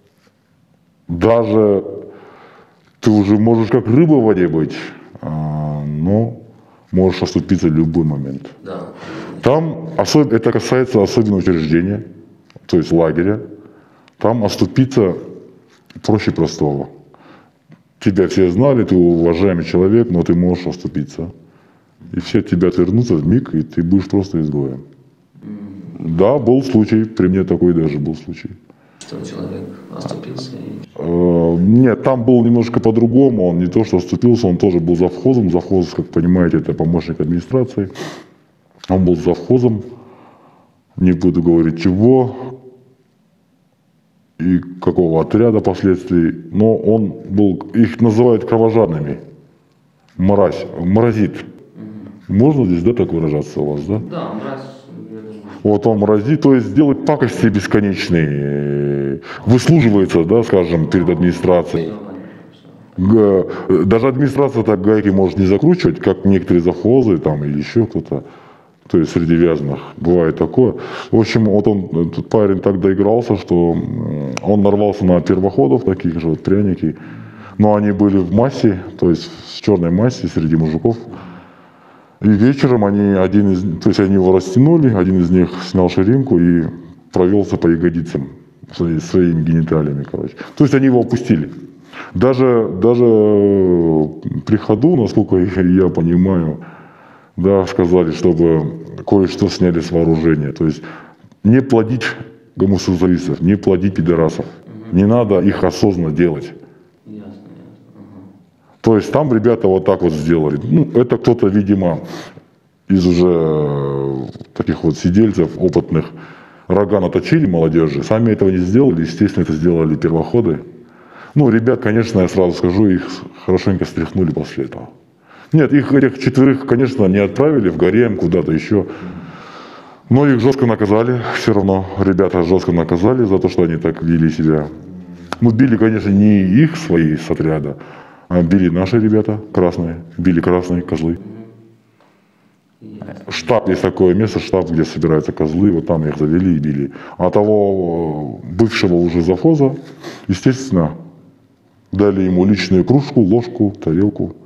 даже ты уже можешь как рыба в воде быть, э, но можешь оступиться в любой момент. Да. Там особ... это касается особенно учреждения, то есть лагеря, там оступиться проще простого. Тебя все знали, ты уважаемый человек, но ты можешь оступиться. И все от тебя отвернутся в миг, и ты будешь просто изгоем. Mm-hmm. Да, был случай, при мне такой даже был случай. Что человек оступился? И... Э, нет, там был немножко по-другому, он не то что оступился, он тоже был завхозом. Завхоз, как понимаете, это помощник администрации. Он был завхозом, не буду говорить чего. И какого отряда последствий, но он был, их называют кровожадными, мразь, мразит. Угу. Можно здесь, да, так выражаться у вас, да? Да, мразь. Вот он мразит, то есть делает пакости бесконечные, выслуживается, да, скажем, перед администрацией. Даже администрация так гайки может не закручивать, как некоторые завхозы там или еще кто-то. То есть среди вязаных бывает такое. В общем, вот он, этот парень так доигрался, что он нарвался на первоходов, таких же вот пряники. Но они были в массе, то есть в черной массе среди мужиков. И вечером они, один из, то есть они его растянули, один из них снял ширинку и провелся по ягодицам свои, своими гениталиями, короче. То есть они его опустили. Даже, даже при ходу, насколько я понимаю, да, сказали, чтобы кое-что сняли с вооружения. То есть не плодить гомосексуалистов, не плодить пидорасов. Угу. Не надо их осознанно делать. Ясно, ясно. Угу. То есть там ребята вот так вот сделали. Ну, это кто-то, видимо, из уже таких вот сидельцев опытных рога наточили молодежи. Сами этого не сделали, естественно, это сделали первоходы. Ну, ребят, конечно, я сразу скажу, их хорошенько стряхнули после этого. Нет, их этих четверых, конечно, не отправили в гарем куда-то еще. Но их жестко наказали, все равно ребята жестко наказали за то, что они так вели себя. Ну, били, конечно, не их, свои с отряда, а били наши ребята, красные, били красные козлы. Штаб, есть такое место, штаб, где собираются козлы, вот там их завели и били. А того бывшего уже завхоза, естественно, дали ему личную кружку, ложку, тарелку.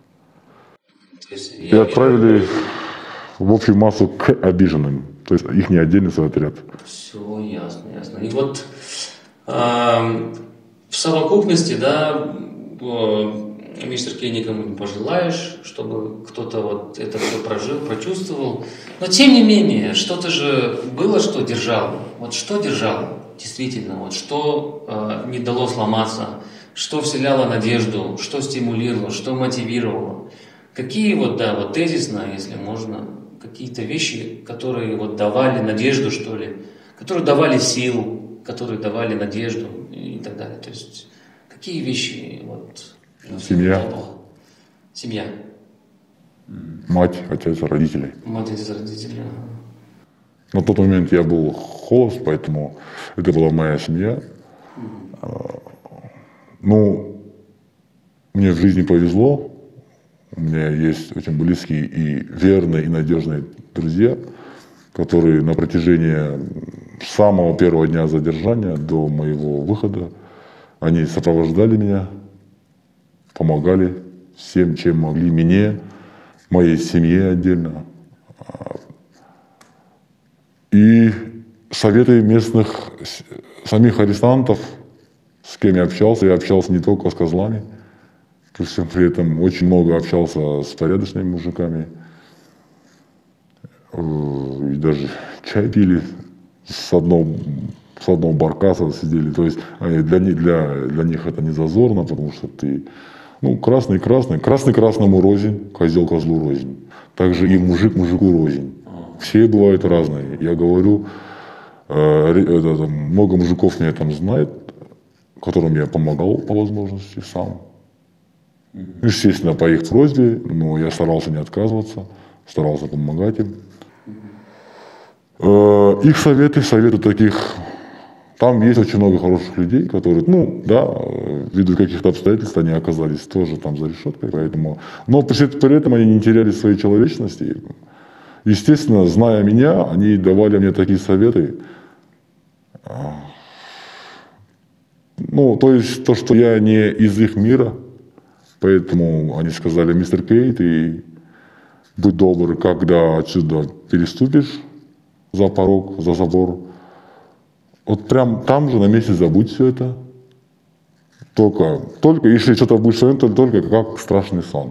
И отправили в общую массу к обиженным. То есть их не отдельный свой отряд. Все ясно, ясно. И вот э, в совокупности, да, э, мистер Кей никому не пожелаешь, чтобы кто-то вот это все прожил, прочувствовал. Но тем не менее, что-то же было, что держало. Вот что держало, действительно, вот что э, не дало сломаться, что вселяло надежду, что стимулировало, что мотивировало. Какие вот, да, вот тезисно, если можно, какие-то вещи, которые вот давали надежду, что ли, которые давали силу, которые давали надежду и так далее. То есть какие вещи вот... Семья. Семья. Мать, отец, родители. Мать, отец, родители. На тот момент я был холост, поэтому это была моя семья. Mm-hmm. Ну, мне в жизни повезло. У меня есть очень близкие и верные, и надежные друзья, которые на протяжении самого первого дня задержания до моего выхода, они сопровождали меня, помогали всем, чем могли, мне, моей семье отдельно. И советы местных, самих арестантов, с кем я общался, я общался не только с козлами, при всем при этом очень много общался с порядочными мужиками. И даже чай пили с одного, с одного баркаса сидели. То есть для них, для, для них это не зазорно, потому что ты, ну, красный красный, красный красному рознь, козел козлу рознь. Также и мужик мужику рознь. Все бывают разные. Я говорю, э, это, много мужиков меня там знает, которым я помогал по возможности сам. Естественно, по их просьбе, но я старался не отказываться, старался помогать им. Их советы, советы таких, там есть очень много хороших людей, которые, ну, да, ввиду каких-то обстоятельств они оказались тоже там за решеткой, поэтому, но при, при этом они не теряли своей человечности. Естественно, зная меня, они давали мне такие советы. Ну, то есть то, что я не из их мира. Поэтому они сказали: мистер Кей, ты будь добр, когда отсюда переступишь за порог, за забор, вот прям там же на месте забудь все это. Только, только если что-то будешь смотреть, то только как страшный сон.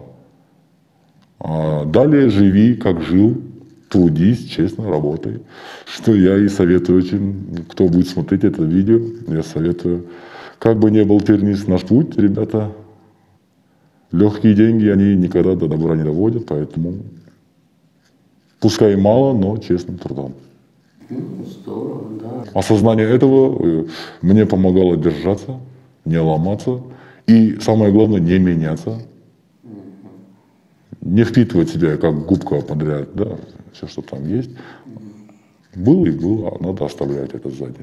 А далее живи, как жил, трудись, честно, работай. Что я и советую очень, кто будет смотреть это видео, я советую. Как бы не был тернист наш путь, ребята, легкие деньги, они никогда до добра не доводят, поэтому пускай мало, но честным трудом. Здорово, да. Осознание этого мне помогало держаться, не ломаться и, самое главное, не меняться. Не впитывать себя как губка подряд, да, все, что там есть. Было и было, а надо оставлять это сзади.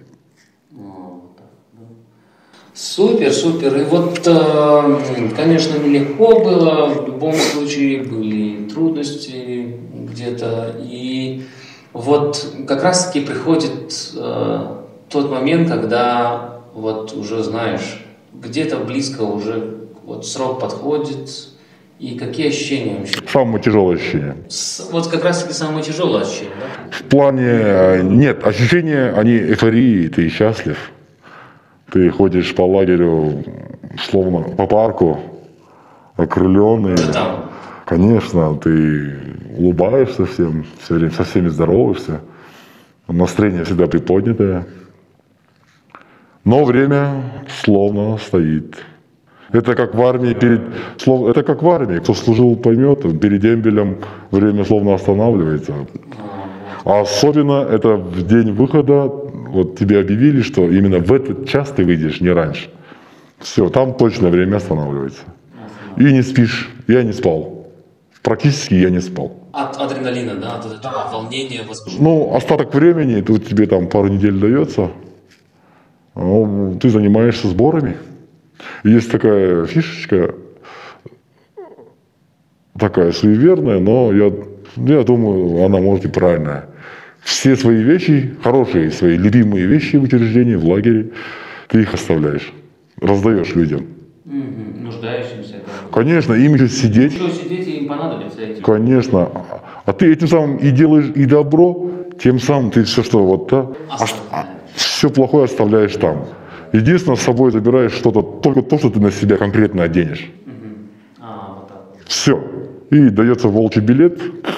Супер, супер. И вот, конечно, нелегко было, в любом случае были трудности где-то. И вот как раз-таки приходит тот момент, когда вот уже знаешь, где-то близко уже вот срок подходит, и какие ощущения вообще? Самое тяжелое ощущение. С, вот как раз таки самое тяжелое ощущение, да? В плане, нет, ощущения, они эйфории, ты счастлив. Ты ходишь по лагерю, словно по парку, окрыленный. Да. Конечно, ты улыбаешься всем, все время со всеми здороваешься. Настроение всегда приподнятое. Но время словно стоит. Это как в армии, перед, это как в армии, кто служил, поймет, перед дембелем время словно останавливается. А особенно это в день выхода, вот тебе объявили, что именно в этот час ты выйдешь, не раньше. Все, там точно время останавливается. И не спишь. Я не спал. Практически я не спал. От адреналина, да, от этого волнения, возбуждения. Ну, остаток времени, тут тебе там пару недель дается, ну, ты занимаешься сборами. Есть такая фишечка, такая суеверная, но я, я думаю, она может и правильная. Все свои вещи, хорошие свои любимые вещи в учреждении, в лагере, ты их оставляешь, раздаешь людям. Mm-hmm. Нуждающимся. Это... Конечно, им еще сидеть. Еще сидеть им понадобится этим. Конечно. А ты этим самым и делаешь и добро, тем самым ты все, что вот, да, а, все плохое оставляешь там. Единственное, с собой забираешь что-то, только то, что ты на себя конкретно оденешь. Mm-hmm. А, вот так. Все. И дается волчий билет.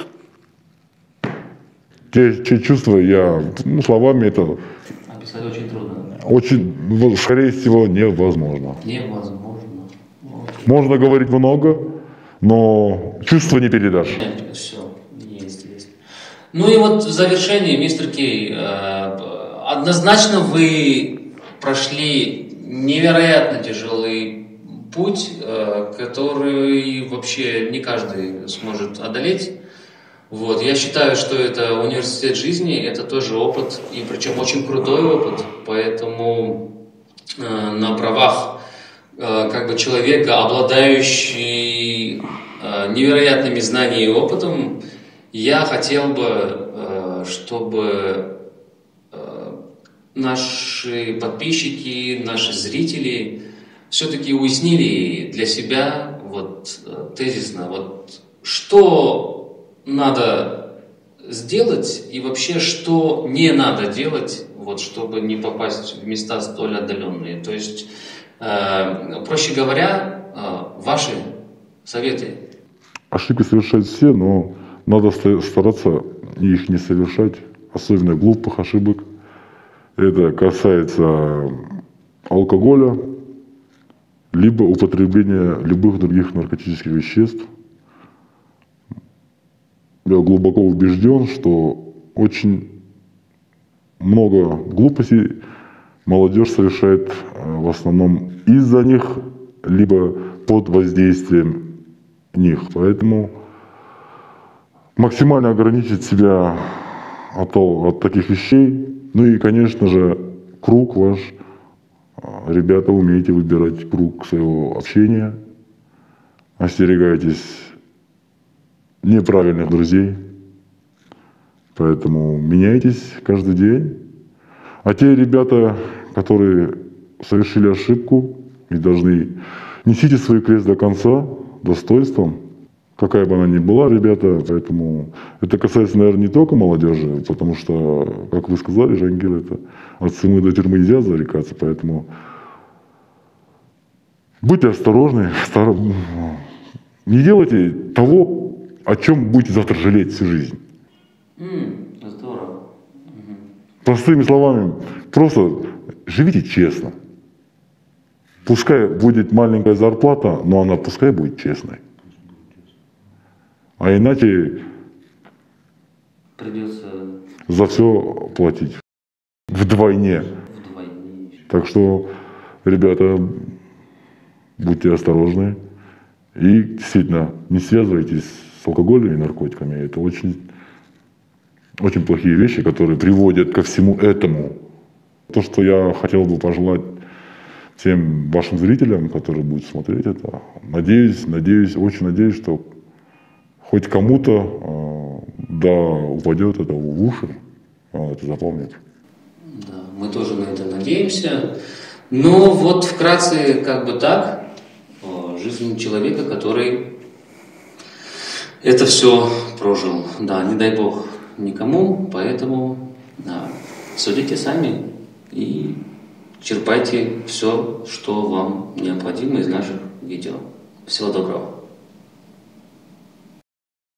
Те, те чувства я, ну, словами это... Описать очень трудно. Очень, скорее всего, невозможно. Невозможно. Можно говорить много, но чувства не передашь. Все, есть, есть. Ну и вот в завершении, мистер Кей, однозначно вы прошли невероятно тяжелый путь, который вообще не каждый сможет одолеть. Вот. Я считаю, что это университет жизни, это тоже опыт, и причем очень крутой опыт, поэтому э, на правах э, как бы человека, обладающий э, невероятными знаниями и опытом, я хотел бы, э, чтобы э, наши подписчики, наши зрители все-таки уяснили для себя вот э, тезисно, вот что надо сделать и вообще что не надо делать, вот, чтобы не попасть в места столь отдаленные. То есть, э, проще говоря, э, ваши советы. Ошибки совершают все, но надо стараться их не совершать, особенно глупых ошибок. Это касается алкоголя, либо употребления любых других наркотических веществ. Я глубоко убежден, что очень много глупостей молодежь совершает в основном из-за них, либо под воздействием них. Поэтому максимально ограничить себя от, от таких вещей. Ну и, конечно же, круг ваш. Ребята, умеете выбирать круг своего общения. Остерегайтесь неправильных друзей. Поэтому меняйтесь каждый день. А те ребята, которые совершили ошибку и должны несите свой крест до конца, достоинством, какая бы она ни была, ребята. Поэтому это касается, наверное, не только молодежи, потому что, как вы сказали, Жангир, это от сумы до тюрьмы нельзя зарекаться. Поэтому будьте осторожны, стар... не делайте того, о чем будете завтра жалеть всю жизнь. Mm, здорово. Mm-hmm. Простыми словами, просто живите честно. Пускай будет маленькая зарплата, но она пускай будет честной. А иначе придется за все платить вдвойне. Вдвойне. Так что, ребята, будьте осторожны и действительно не связывайтесь с алкоголем и наркотиками. Это очень, очень плохие вещи, которые приводят ко всему этому. То, что я хотел бы пожелать всем вашим зрителям, которые будут смотреть это, надеюсь, надеюсь, очень надеюсь, что хоть кому-то э, да упадет это в уши, он это запомнит. Да, мы тоже на это надеемся. Но вот вкратце как бы так. жизнь человека, который это все прожил. Да, не дай бог никому, поэтому да, судите сами и черпайте все, что вам необходимо из наших видео. Всего доброго.